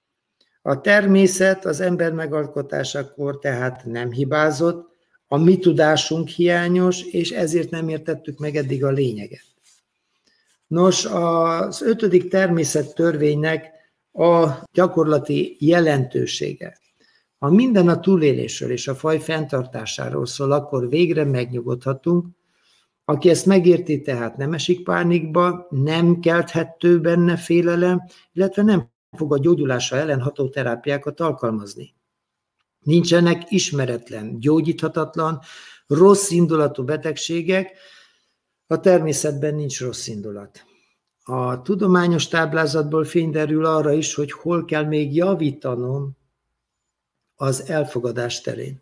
A természet az ember megalkotásakor tehát nem hibázott, a mi tudásunk hiányos, és ezért nem értettük meg eddig a lényeget. Nos, az ötödik természettörvénynek a gyakorlati jelentősége. Ha minden a túlélésről és a faj fenntartásáról szól, akkor végre megnyugodhatunk. Aki ezt megérti, tehát nem esik pánikba, nem kelthető benne félelem, illetve nem fog a gyógyulása ellen ható terápiákat alkalmazni. Nincsenek ismeretlen, gyógyíthatatlan, rossz indulatú betegségek, a természetben nincs rossz indulat. A tudományos táblázatból fény derül arra is, hogy hol kell még javítanom az elfogadás terén.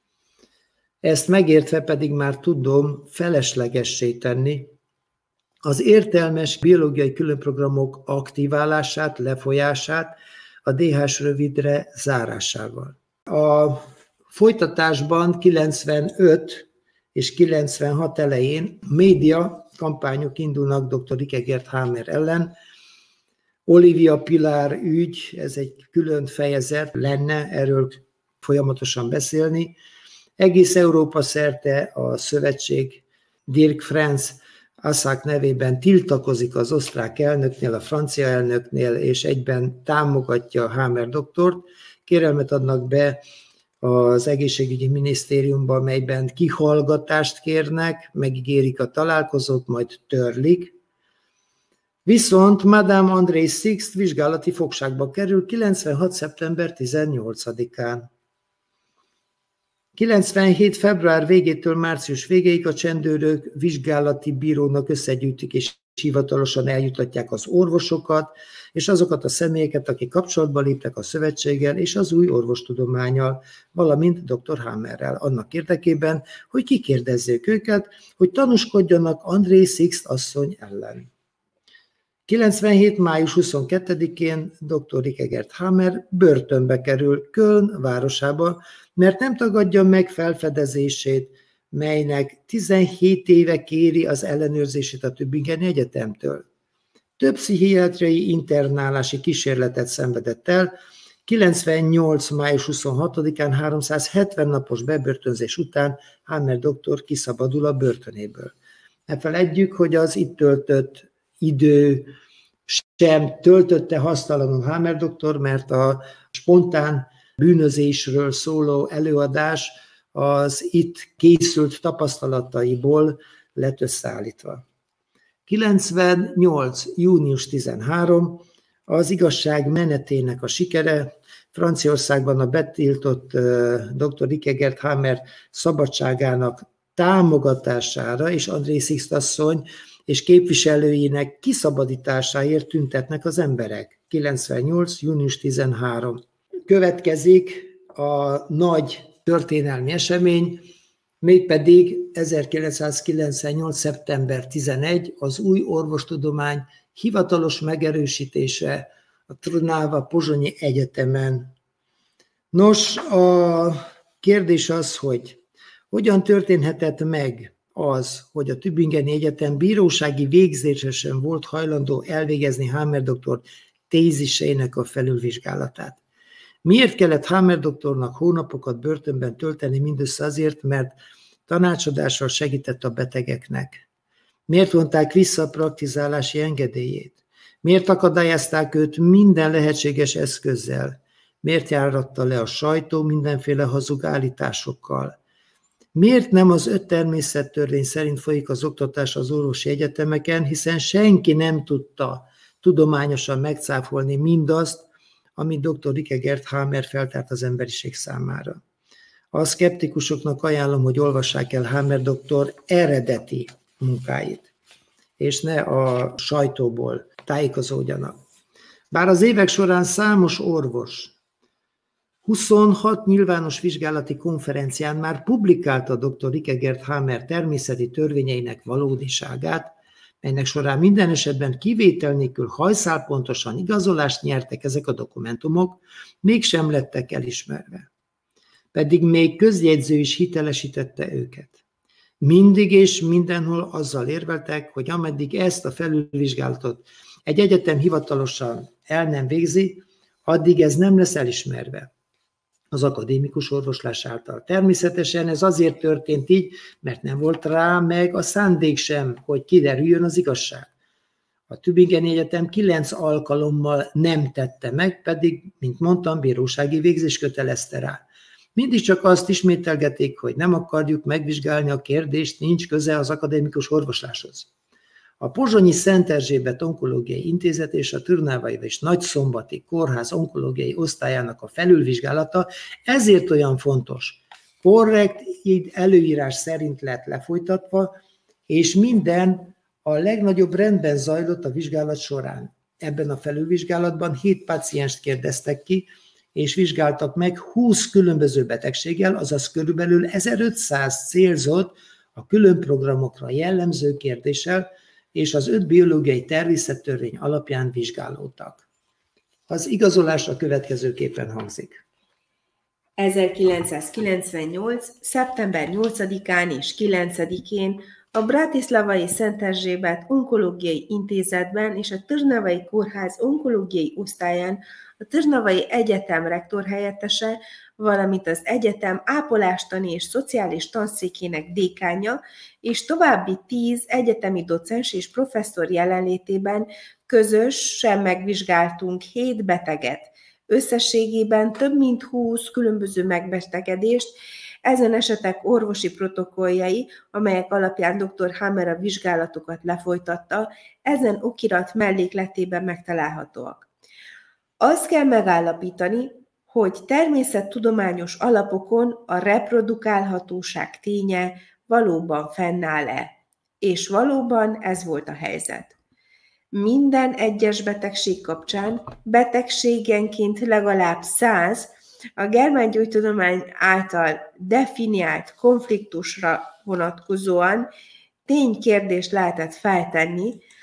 Ezt megértve pedig már tudom feleslegessé tenni az értelmes biológiai különprogramok aktiválását, lefolyását a dé há es rövidre zárásával. A folytatásban kilencvenöt és kilencvenhat elején média kampányok indulnak doktor Rike Hammer ellen. Olivia Pilar ügy, ez egy külön fejezet lenne, erről folyamatosan beszélni. Egész Európa szerte a szövetség Dirk Franz es á ká nevében tiltakozik az osztrák elnöknél, a francia elnöknél, és egyben támogatja Hammer doktort. Kérelmet adnak be az egészségügyi minisztériumba, melyben kihallgatást kérnek, megígérik a találkozót, majd törlik. Viszont Madame Andrei Sixt vizsgálati fogságba kerül kilencvenhat szeptember tizennyolcadikán. kilencvenhét február végétől március végéig a csendőrök vizsgálati bírónak összegyűjtik és hivatalosan eljutatják az orvosokat, és azokat a személyeket, akik kapcsolatba léptek a szövetséggel és az új orvostudománnyal, valamint doktor Hammerrel, annak érdekében, hogy kikérdezzék őket, hogy tanúskodjanak Andrei Sixt asszony ellen. kilencvenhét. május huszonkettedikén dr. Rikegert Hammer börtönbe kerül Köln városába, mert nem tagadja meg felfedezését, melynek tizenhét éve kéri az ellenőrzését a Tübingeni Egyetemtől. Több pszichiátriai internálási kísérletet szenvedett el, kilencvennyolc. május huszonhatodikán háromszázhetven napos bebörtönzés után Hammer doktor kiszabadul a börtönéből. Ne feledjük, hogy az itt töltött idő sem töltötte hasztalanul Hammer doktor, mert a spontán bűnözésről szóló előadás az itt készült tapasztalataiból lett összeállítva. kilencvennyolc. június tizenharmadika az igazság menetének a sikere. Franciaországban a betiltott dr. Rikegert Hammer szabadságának támogatására és André Sixt asszony és képviselőinek kiszabadításáért tüntetnek az emberek. kilencvennyolc. június tizenharmadika Következik a nagy történelmi esemény, mégpedig ezerkilencszázkilencvennyolc. szeptember tizenegyedike az új orvostudomány hivatalos megerősítése a Trnava Pozsonyi Egyetemen. Nos, a kérdés az, hogy hogyan történhetett meg az, hogy a Tübingeni Egyetem bírósági végzése sem volt hajlandó elvégezni Hammer doktor téziseinek a felülvizsgálatát. Miért kellett Hammer doktornak hónapokat börtönben tölteni mindössze azért, mert tanácsadással segített a betegeknek? Miért vonták vissza a praktizálási engedélyét? Miért akadályozták őt minden lehetséges eszközzel? Miért járatta le a sajtó mindenféle hazug állításokkal? Miért nem az öt természettörvény szerint folyik az oktatás az orvosi egyetemeken, hiszen senki nem tudta tudományosan megcáfolni mindazt, amit dr. Rikegert Hammer feltárt az emberiség számára. A szkeptikusoknak ajánlom, hogy olvassák el Hammer doktor eredeti munkáit, és ne a sajtóból tájékozódjanak. Bár az évek során számos orvos huszonhat nyilvános vizsgálati konferencián már publikálta dr. Rikegert Hammer természeti törvényeinek valódiságát, melynek során minden esetben kivétel nélkül hajszálpontosan igazolást nyertek ezek a dokumentumok, mégsem lettek elismerve. Pedig még közjegyző is hitelesítette őket. Mindig és mindenhol azzal érveltek, hogy ameddig ezt a felülvizsgálatot egy egyetem hivatalosan el nem végzi, addig ez nem lesz elismerve az akadémikus orvoslás által. Természetesen ez azért történt így, mert nem volt rá meg a szándék sem, hogy kiderüljön az igazság. A Tübingeni Egyetem kilenc alkalommal nem tette meg, pedig, mint mondtam, bírósági végzés kötelezte rá. Mindig csak azt ismételgetik, hogy nem akarjuk megvizsgálni a kérdést, nincs köze az akadémikus orvosláshoz. A pozsonyi Szent Erzsébet Onkológiai Intézet és a Trnavai és Nagyszombati Kórház onkológiai osztályának a felülvizsgálata ezért olyan fontos. Korrekt előírás szerint lett lefolytatva, és minden a legnagyobb rendben zajlott a vizsgálat során. Ebben a felülvizsgálatban hét pácienst kérdeztek ki, és vizsgáltak meg húsz különböző betegséggel, azaz körülbelül ezerötszáz célzott a külön programokra jellemző kérdéssel, és az öt biológiai természettörvény alapján vizsgálódtak. Az igazolás a következőképpen hangzik. ezerkilencszázkilencvennyolc. szeptember nyolcadikán és kilencedikén a Bratislavai Szent Erzsébet Onkológiai Intézetben és a Trnavai Kórház onkológiai osztályán a Trnavai Egyetem rektorhelyettese, valamint az egyetem ápolástani és szociális tanszékének dékánja, és további tíz egyetemi docens és professzor jelenlétében közösen megvizsgáltunk hét beteget. Összességében több mint húsz különböző megbetegedést, ezen esetek orvosi protokolljai, amelyek alapján dr. Hammer a vizsgálatokat lefolytatta, ezen okirat mellékletében megtalálhatóak. Azt kell megállapítani, hogy természettudományos alapokon a reprodukálhatóság ténye valóban fennáll-e, és valóban ez volt a helyzet. Minden egyes betegség kapcsán betegségenként legalább száz a germángyógytudomány által definiált konfliktusra vonatkozóan ténykérdést lehetett feltenni,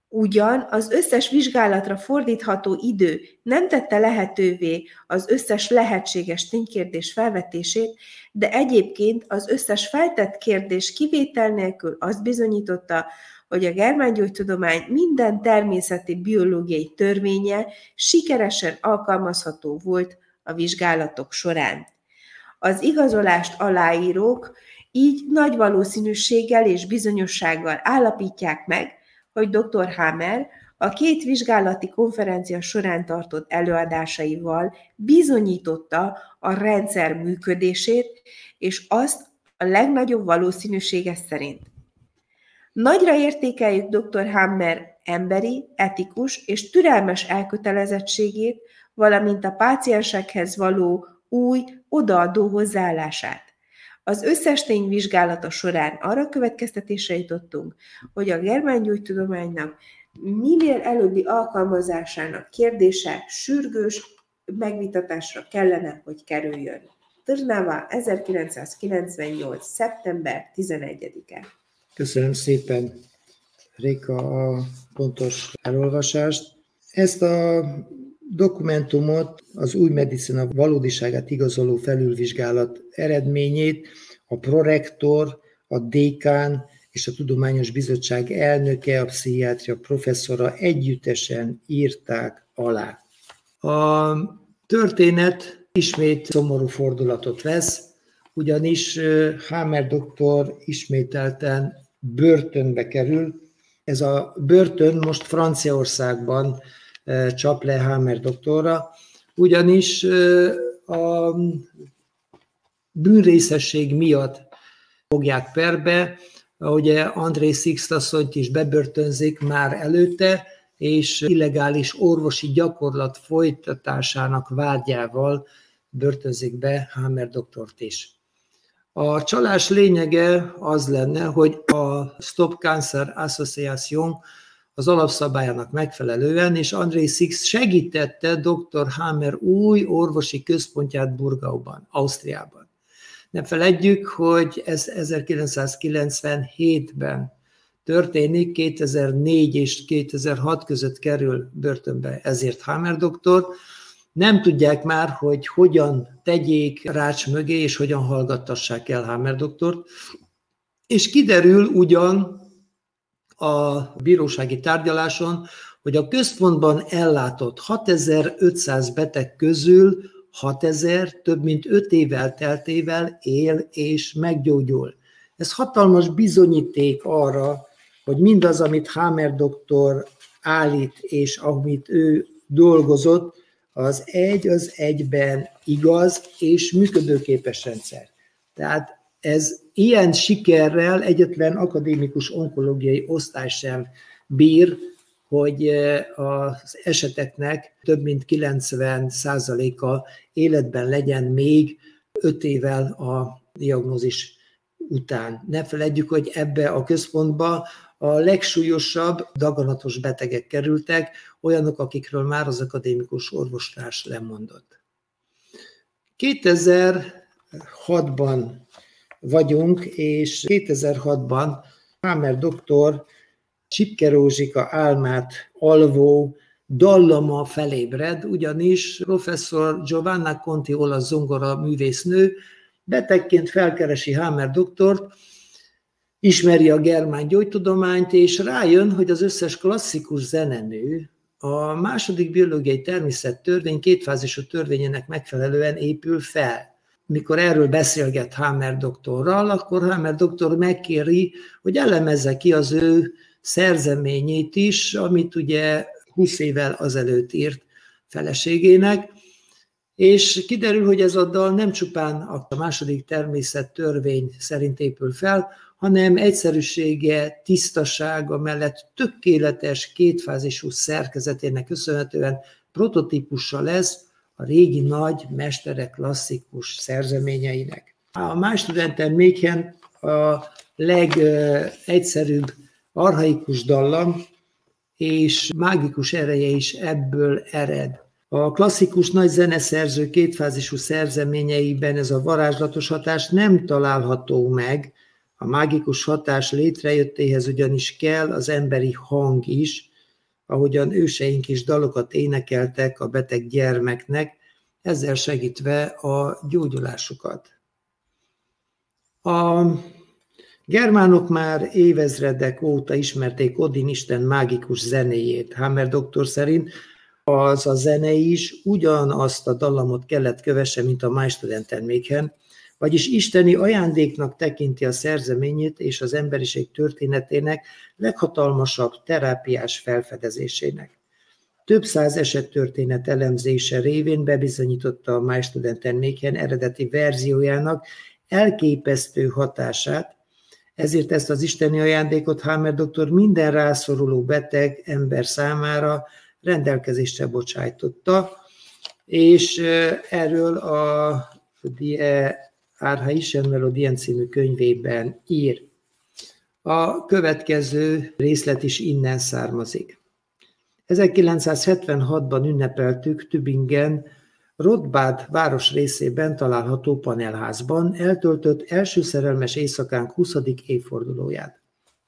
Ugyan az összes vizsgálatra fordítható idő nem tette lehetővé az összes lehetséges ténykérdés felvetését, de egyébként az összes feltett kérdés kivétel nélkül azt bizonyította, hogy a germángyógytudomány minden természeti biológiai törvénye sikeresen alkalmazható volt a vizsgálatok során. Az igazolást aláírók így nagy valószínűséggel és bizonyossággal állapítják meg, hogy doktor Hammer a két vizsgálati konferencia során tartott előadásaival bizonyította a rendszer működését, és azt a legnagyobb valószínűsége szerint. Nagyra értékeljük doktor Hammer emberi, etikus és türelmes elkötelezettségét, valamint a páciensekhez való új, odaadó hozzáállását. Az összes tény vizsgálata során arra következtetésre jutottunk, hogy a germángyógytudománynak minél előbbi alkalmazásának kérdése sürgős megvitatásra kellene, hogy kerüljön. Trnava, ezerkilencszázkilencvennyolc. szeptember tizenegyedike. Köszönöm szépen, Réka, a pontos elolvasást. Ezt a dokumentumot, az új medicina valódiságát igazoló felülvizsgálat eredményét a prorektor, a dékán és a Tudományos Bizottság elnöke, a pszichiátria professzora együttesen írták alá. A történet ismét szomorú fordulatot vesz, ugyanis Hammer doktor ismételten börtönbe kerül. Ez a börtön most Franciaországban csap le Hammer doktorra, ugyanis a bűnrészesség miatt fogják perbe, ugye André Sixt asszonyt is bebörtönzik már előtte, és illegális orvosi gyakorlat folytatásának vágyával börtönzik be Hammer doktort is. A csalás lényege az lenne, hogy a Stop Cancer Association az alapszabályának megfelelően, és André Sixt segítette doktor Hammer új orvosi központját Burgauban, Ausztriában. Ne feledjük, hogy ez ezerkilencszázkilencvenhétben történik, kétezer-négy és kétezer-hat között kerül börtönbe ezért Hammer doktor. Nem tudják már, hogy hogyan tegyék rács mögé, és hogyan hallgattassák el Hammer doktort. És kiderül ugyan a bírósági tárgyaláson, hogy a központban ellátott hatezer-ötszáz beteg közül hatezer több mint öt év elteltével él és meggyógyul. Ez hatalmas bizonyíték arra, hogy mindaz, amit Hammer doktor állít, és amit ő dolgozott, az egy az egyben igaz és működőképes rendszer. Tehát ez ilyen sikerrel egyetlen akadémikus onkológiai osztály sem bír, hogy az eseteknek több mint kilencven százaléka életben legyen még öt évvel a diagnózis után. Ne feledjük, hogy ebbe a központba a legsúlyosabb daganatos betegek kerültek, olyanok, akikről már az akadémikus orvostárs lemondott. kétezer-hatban vagyunk, és kétezer-hatban Hammer doktor Csipke Rózsika álmát alvó dallama felébred, ugyanis professzor Giovanna Conti olasz zongora művésznő betegként felkeresi Hammer doktort, ismeri a germán gyógytudományt, és rájön, hogy az összes klasszikus zenenő a második biológiai természettörvény kétfázisú törvényének megfelelően épül fel. Mikor erről beszélget Hammer doktorral, akkor Hammer doktor megkéri, hogy elemezze ki az ő szerzeményét is, amit ugye húsz évvel azelőtt írt feleségének, és kiderül, hogy ez a dal nem csupán a második természettörvény szerint épül fel, hanem egyszerűsége, tisztasága mellett tökéletes kétfázisú szerkezetének köszönhetően prototípusa lesz a régi nagy mesterek klasszikus szerzeményeinek. A Meisterenten Mädchen a legegyszerűbb archaikus dallam, és mágikus ereje is ebből ered. A klasszikus nagy zeneszerző kétfázisú szerzeményeiben ez a varázslatos hatás nem található meg, a mágikus hatás létrejöttéhez ugyanis kell az emberi hang is, ahogyan őseink is dalokat énekeltek a beteg gyermeknek, ezzel segítve a gyógyulásukat. A germánok már évezredek óta ismerték Odin isten mágikus zenéjét. Hammer doktor szerint az a zene is ugyanazt a dallamot kellett kövesse, mint a Májstudenten Mékhen, vagyis isteni ajándéknak tekinti a szerzeményét és az emberiség történetének leghatalmasabb terápiás felfedezésének. Több száz esettörténet elemzése révén bebizonyította a Májstudenten Mékhen eredeti verziójának elképesztő hatását, ezért ezt az isteni ajándékot Hammer doktor minden rászoruló beteg ember számára rendelkezésre bocsájtotta, és erről a Die Archaischen Melodien című könyvében ír. A következő részlet is innen származik. ezerkilencszázhetvenhatban ünnepeltük Tübingen Rotbad város részében található panelházban eltöltött első szerelmes éjszakánk huszadik évfordulóját.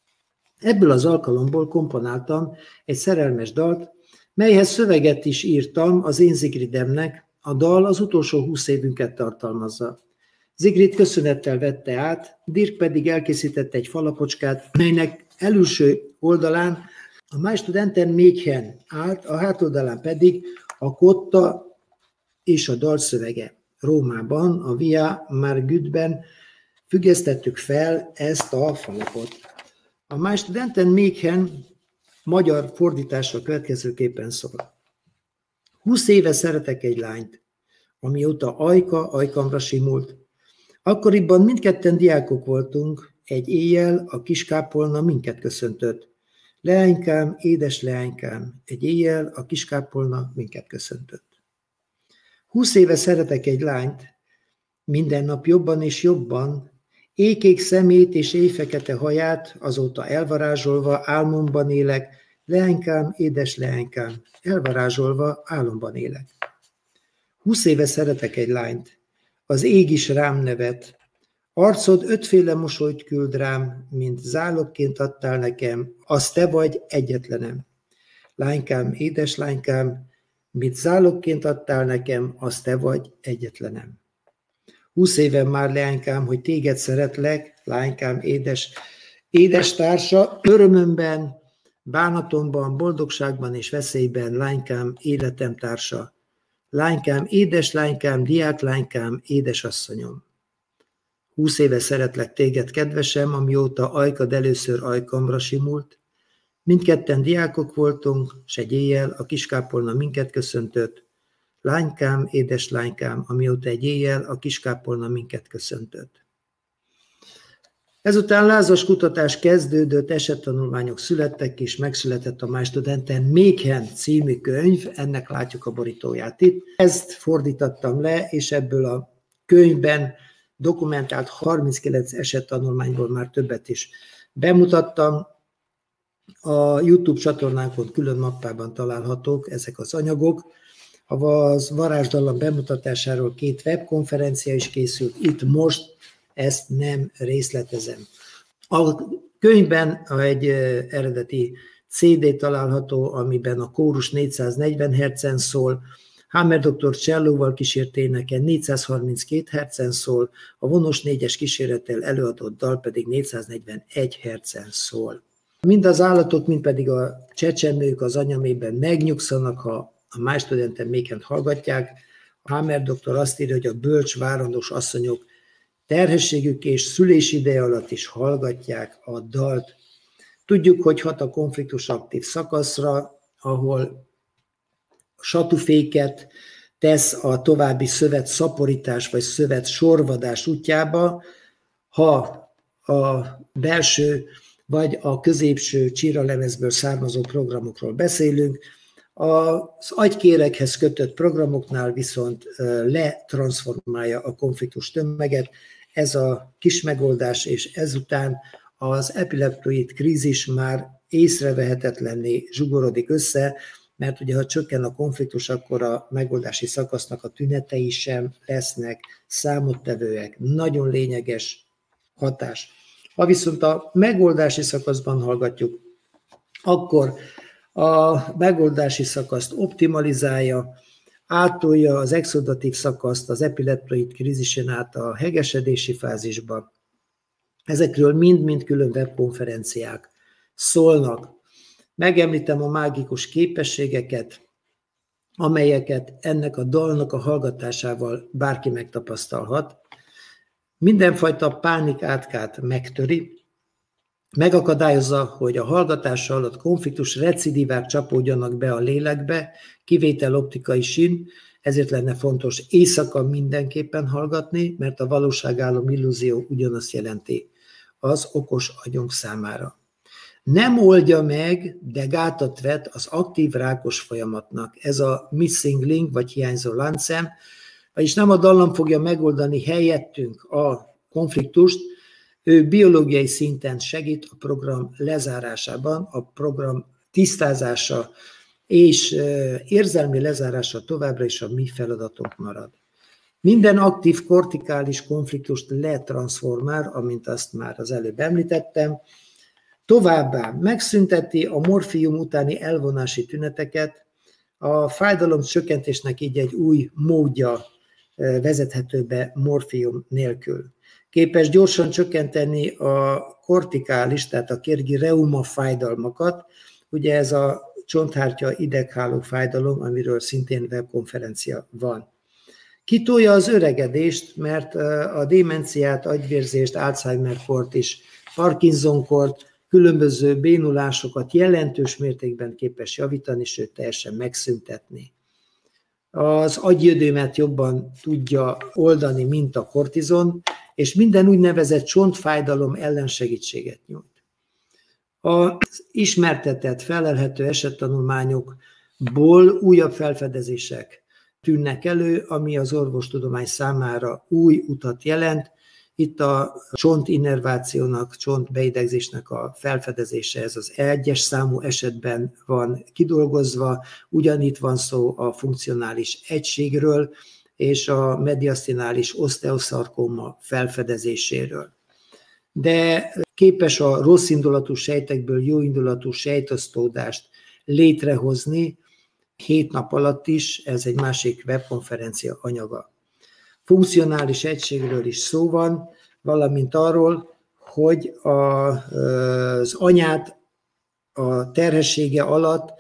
Ebből az alkalomból komponáltam egy szerelmes dalt, melyhez szöveget is írtam az én Zigridemnek, a dal az utolsó húsz évünket tartalmazza. Zigrid köszönettel vette át, Dirk pedig elkészítette egy falapocskát, melynek előső oldalán a Májstudenten Mékhen állt, a hátoldalán pedig a kotta és a dal szövege. Rómában, a Via Margitben függesztettük fel ezt a falapot. A Májstudenten Mékhen magyar fordítása következőképpen szól. Húsz éve szeretek egy lányt, amióta ajka ajkamra simult. Akkoriban mindketten diákok voltunk, egy éjjel a kiskápolna minket köszöntött. Leánykám, édes leánykám, egy éjjel a kiskápolna minket köszöntött. Húsz éve szeretek egy lányt, minden nap jobban és jobban, éjkék szemét és éjfekete haját, azóta elvarázsolva álmomban élek, leánykám, édes leánykám, elvarázsolva álomban élek. Húsz éve szeretek egy lányt, az ég is rám nevet, arcod ötféle mosolyt küld rám, mint zálogként adtál nekem, az te vagy egyetlenem. Lánykám, édes lánykám, mint zálogként adtál nekem, az te vagy egyetlenem. Húsz éven már, leánykám, hogy téged szeretlek, lánykám, édes, édes társa, örömömben, bánatomban, boldogságban és veszélyben, lánykám, életem társa. Lánykám, édes lánykám, diák lánykám, édesasszonyom. Húsz éve szeretlek téged, kedvesem, amióta ajkad először ajkamra simult. Mindketten diákok voltunk, s egy éjjel a kiskápolna minket köszöntött. Lánykám, édes lánykám, amióta egy éjjel a kiskápolna minket köszöntött. Ezután lázas kutatás kezdődött, esettanulmányok születtek, és megszületett a Májstudenten Mékhen című könyv, ennek látjuk a borítóját itt. Ezt fordítottam le, és ebből a könyvben dokumentált harminckilenc esettanulmányból már többet is bemutattam. A YouTube csatornánkon külön mappában találhatók ezek az anyagok. A varázsdallam bemutatásáról két webkonferencia is készült, itt most ezt nem részletezem. A könyvben egy eredeti cé dé található, amiben a kórus négyszáznegyven hertzen szól, Hammer doktor csellóval kísért éneke négyszázharminckét hertzen szól, a vonos négyes kísérettel előadott dal pedig négyszáznegyvenegy hertzen szól. Mind az állatok, mind pedig a csecsemők az anyamében megnyugszanak, ha a Májstudenten Mékhent hallgatják. A Hammer doktor azt írja, hogy a bölcs várandós asszonyok terhességük és szülés ideje alatt is hallgatják a dalt. Tudjuk, hogy hat a konfliktus aktív szakaszra, ahol satuféket tesz a további szövet szaporítás vagy szövet sorvadás útjába, ha a belső vagy a középső csíralemezből származó programokról beszélünk. Az agykéreghez kötött programoknál viszont letranszformálja a konfliktus tömeget. Ez a kis megoldás, és ezután az epileptoid krízis már észrevehetetlenné zsugorodik össze, mert ugye ha csökken a konfliktus, akkor a megoldási szakasznak a tünetei sem lesznek számottevőek. Nagyon lényeges hatás. Ha viszont a megoldási szakaszban hallgatjuk, akkor A megoldási szakaszt optimalizálja, átolja az exudatív szakaszt az epileptoid krízisen át a hegesedési fázisba. Ezekről mind-mind külön webkonferenciák szólnak. Megemlítem a mágikus képességeket, amelyeket ennek a dalnak a hallgatásával bárki megtapasztalhat. Mindenfajta pánik átkát megtöri, megakadályozza, hogy a hallgatás alatt konfliktus recidívák csapódjanak be a lélekbe, kivétel optikai sín, ezért lenne fontos éjszaka mindenképpen hallgatni, mert a valóságálom illúzió ugyanazt jelenti az okos agyunk számára. Nem oldja meg, de gátat vet az aktív rákos folyamatnak. Ez a missing link, vagy hiányzó láncszem, vagyis nem a dallam fogja megoldani helyettünk a konfliktust, ő biológiai szinten segít a program lezárásában, a program tisztázása és érzelmi lezárása továbbra is a mi feladatunk marad. Minden aktív kortikális konfliktust letranszformál, amint azt már az előbb említettem, továbbá megszünteti a morfium utáni elvonási tüneteket, a fájdalom csökkentésnek így egy új módja vezethető be morfium nélkül. Képes gyorsan csökkenteni a kortikális, tehát a kérgi reuma fájdalmakat, ugye ez a csonthártya idegháló fájdalom, amiről szintén webkonferencia van. Kitolja az öregedést, mert a démenciát, agyvérzést, Alzheimer-kort is, Parkinson-kort, különböző bénulásokat jelentős mértékben képes javítani, sőt teljesen megszüntetni. Az agyjödömet jobban tudja oldani, mint a kortizon, és minden úgynevezett csontfájdalom ellen segítséget nyújt. Az ismertetett, felelhető esettanulmányokból újabb felfedezések tűnnek elő, ami az orvostudomány számára új utat jelent. Itt a csontinnervációnak, csontbeidegzésnek a felfedezése, ez az egyes számú esetben van kidolgozva, ugyanitt van szó a funkcionális egységről és a mediasztinális oszteoszarkóma felfedezéséről. De képes a rosszindulatú sejtekből jóindulatú sejtosztódást létrehozni hét nap alatt is, ez egy másik webkonferencia anyaga. Funkcionális egységről is szó van, valamint arról, hogy a, az anyát a terhessége alatt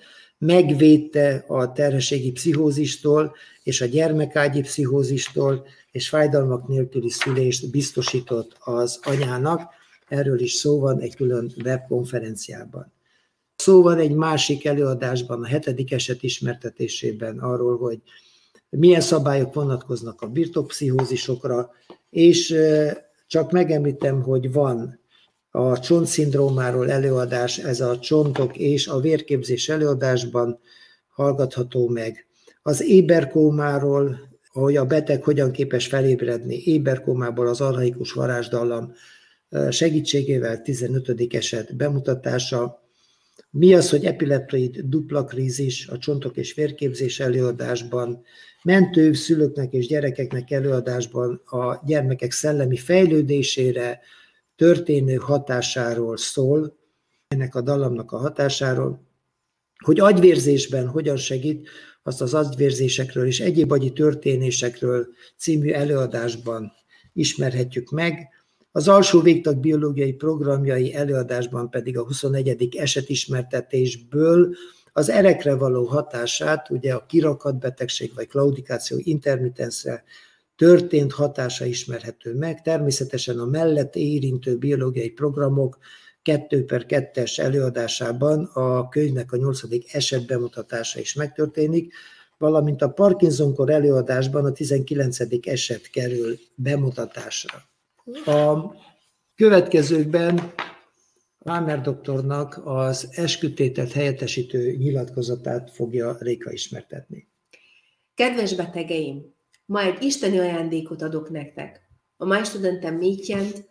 megvédte a terhességi pszichózistól és a gyermekágyi pszichózistól, és fájdalmak nélküli szülést biztosított az anyának. Erről is szó van egy külön webkonferenciában. Szó van egy másik előadásban, a hetedik eset ismertetésében arról, hogy milyen szabályok vonatkoznak a birtokpszichózisokra, és csak megemlítem, hogy van a csontszindrómáról előadás, ez a csontok és a vérképzés előadásban hallgatható meg. Az éberkómáról, hogy a beteg hogyan képes felébredni éberkómából az archaikus varázsdallam segítségével, tizenötödik eset bemutatása. Mi az, hogy epileptoid dupla krízis a csontok és vérképzés előadásban, mentő szülőknek és gyerekeknek előadásban a gyermekek szellemi fejlődésére történő hatásáról szól, ennek a dallamnak a hatásáról, hogy agyvérzésben hogyan segít, azt az agyvérzésekről és egyéb agyi történésekről című előadásban ismerhetjük meg. Az alsó végtag biológiai programjai előadásban pedig a huszonegyedik esetismertetésből az erekre való hatását, ugye a kirakatbetegség vagy klaudikáció intermitensre történt hatása ismerhető meg. Természetesen a mellett érintő biológiai programok kettő per kettes előadásában a könyvnek a nyolcadik eset bemutatása is megtörténik, valamint a Parkinson-kor előadásban a tizenkilencedik eset kerül bemutatásra. A következőkben Hammer doktornak az esküdtételt helyettesítő nyilatkozatát fogja Réka ismertetni. Kedves betegeim, ma egy isteni ajándékot adok nektek. A Májstudentem Métjent,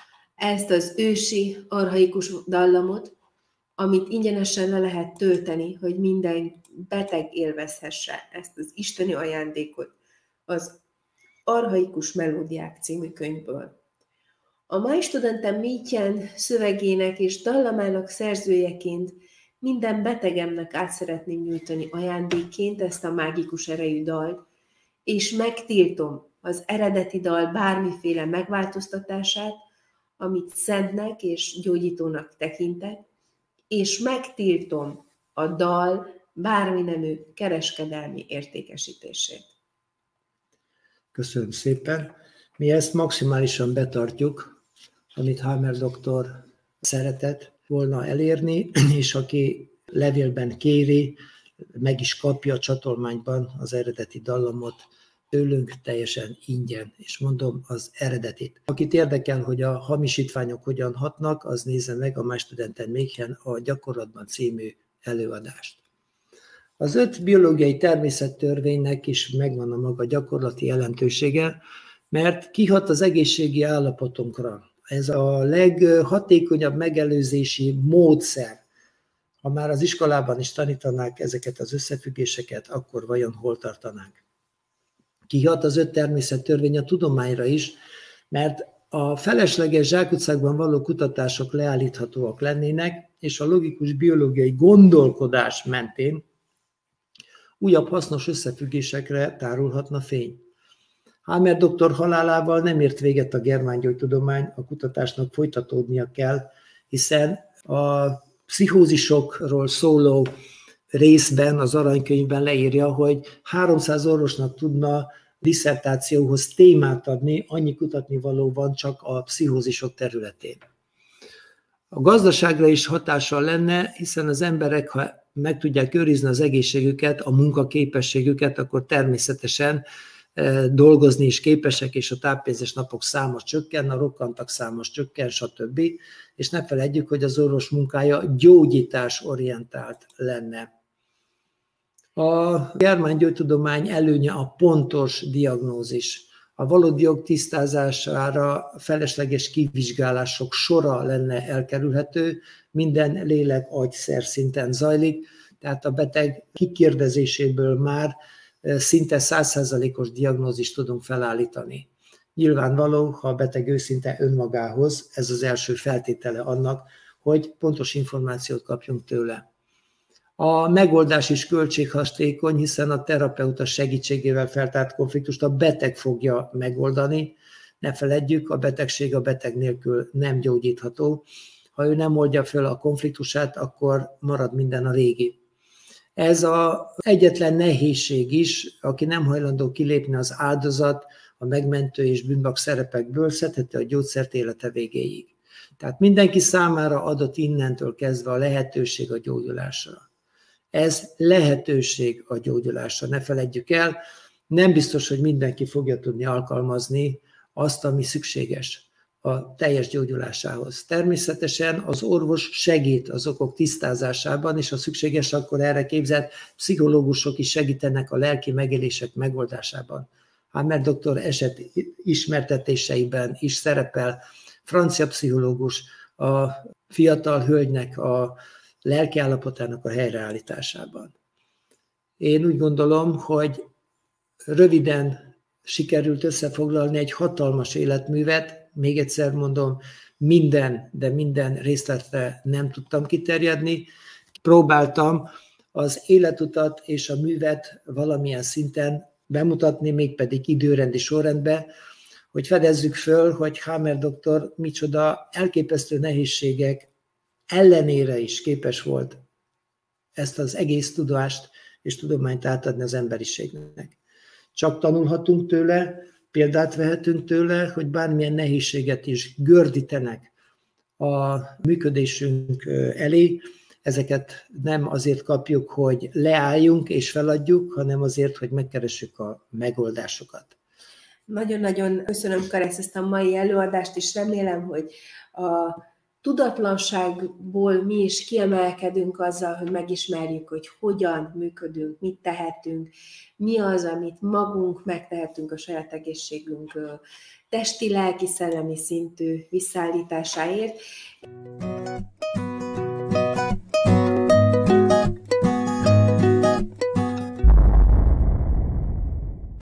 ezt az ősi, archaikus dallamot, amit ingyenesen le lehet tölteni, hogy minden beteg élvezhesse ezt az isteni ajándékot az Archaikus Melódiák című könyvből. A Májstudentem Métjen szövegének és dallamának szerzőjeként minden betegemnek át szeretném nyújtani ajándékként ezt a mágikus erejű dalt, és megtiltom az eredeti dal bármiféle megváltoztatását, amit szentnek és gyógyítónak tekintek, és megtiltom a dal bármi nemű kereskedelmi értékesítését. Köszönöm szépen. Mi ezt maximálisan betartjuk, amit Hammer doktor szeretett volna elérni, és aki levélben kéri, meg is kapja a csatolmányban az eredeti dallamot, tőlünk teljesen ingyen, és mondom az eredetit. Akit érdekel, hogy a hamisítványok hogyan hatnak, az nézze meg a My Student and Mayhem a Gyakorlatban című előadást. Az öt biológiai természettörvénynek is megvan a maga gyakorlati jelentősége, mert kihat az egészségi állapotunkra. Ez a leghatékonyabb megelőzési módszer. Ha már az iskolában is tanítanák ezeket az összefüggéseket, akkor vajon hol tartanánk? Kihat az öt természettörvény a tudományra is, mert a felesleges zsákutcákban való kutatások leállíthatóak lennének, és a logikus biológiai gondolkodás mentén újabb hasznos összefüggésekre tárulhatna fény. Hammer doktor halálával nem ért véget a germángyógytudomány, a kutatásnak folytatódnia kell, hiszen a pszichózisokról szóló részben, az aranykönyvben leírja, hogy háromszáz orvosnak tudna disszertációhoz témát adni, annyi kutatnivaló van csak a pszichózisok területén. A gazdaságra is hatással lenne, hiszen az emberek, ha meg tudják őrizni az egészségüket, a munkaképességüket, akkor természetesen dolgozni is képesek, és a táppénzes napok száma csökken, a rokkantak száma csökken, stb. És ne feledjük, hogy az orvos munkája gyógyítás orientált lenne. A germángyógytudomány előnye a pontos diagnózis. A valódi jog tisztázására felesleges kivizsgálások sora lenne elkerülhető, minden lélek-agyszer szinten zajlik, tehát a beteg kikérdezéséből már szinte száz százalékos diagnózist tudunk felállítani. Nyilvánvaló, ha a beteg őszinte önmagához, ez az első feltétele annak, hogy pontos információt kapjunk tőle. A megoldás is költséghatékony, hiszen a terapeuta segítségével feltárt konfliktust a beteg fogja megoldani. Ne feledjük, a betegség a beteg nélkül nem gyógyítható. Ha ő nem oldja fel a konfliktusát, akkor marad minden a régi. Ez az egyetlen nehézség is, aki nem hajlandó kilépni az áldozat, a megmentő és bűnbak szerepekből, szedheti a gyógyszert élete végéig. Tehát mindenki számára adott innentől kezdve a lehetőség a gyógyulásra. Ez lehetőség a gyógyulásra, ne feledjük el, nem biztos, hogy mindenki fogja tudni alkalmazni azt, ami szükséges a teljes gyógyulásához. Természetesen az orvos segít az okok tisztázásában, és ha szükséges, akkor erre képzett pszichológusok is segítenek a lelki megélések megoldásában. Hammer doktor eset ismertetéseiben is szerepel francia pszichológus a fiatal hölgynek a lelkiállapotának a helyreállításában. Én úgy gondolom, hogy röviden sikerült összefoglalni egy hatalmas életművet, még egyszer mondom, minden, de minden részletre nem tudtam kiterjedni. Próbáltam az életutat és a művet valamilyen szinten bemutatni, mégpedig időrendi sorrendbe, hogy fedezzük föl, hogy Hammer doktor micsoda elképesztő nehézségek ellenére is képes volt ezt az egész tudást és tudományt átadni az emberiségnek. Csak tanulhatunk tőle, példát vehetünk tőle, hogy bármilyen nehézséget is gördítenek a működésünk elé, ezeket nem azért kapjuk, hogy leálljunk és feladjuk, hanem azért, hogy megkeressük a megoldásokat. Nagyon-nagyon köszönöm, Karesz, ezt a mai előadást, és remélem, hogy a tudatlanságból mi is kiemelkedünk azzal, hogy megismerjük, hogy hogyan működünk, mit tehetünk, mi az, amit magunk megtehetünk a saját egészségünk testi, lelki, szellemi szintű visszaállításáért.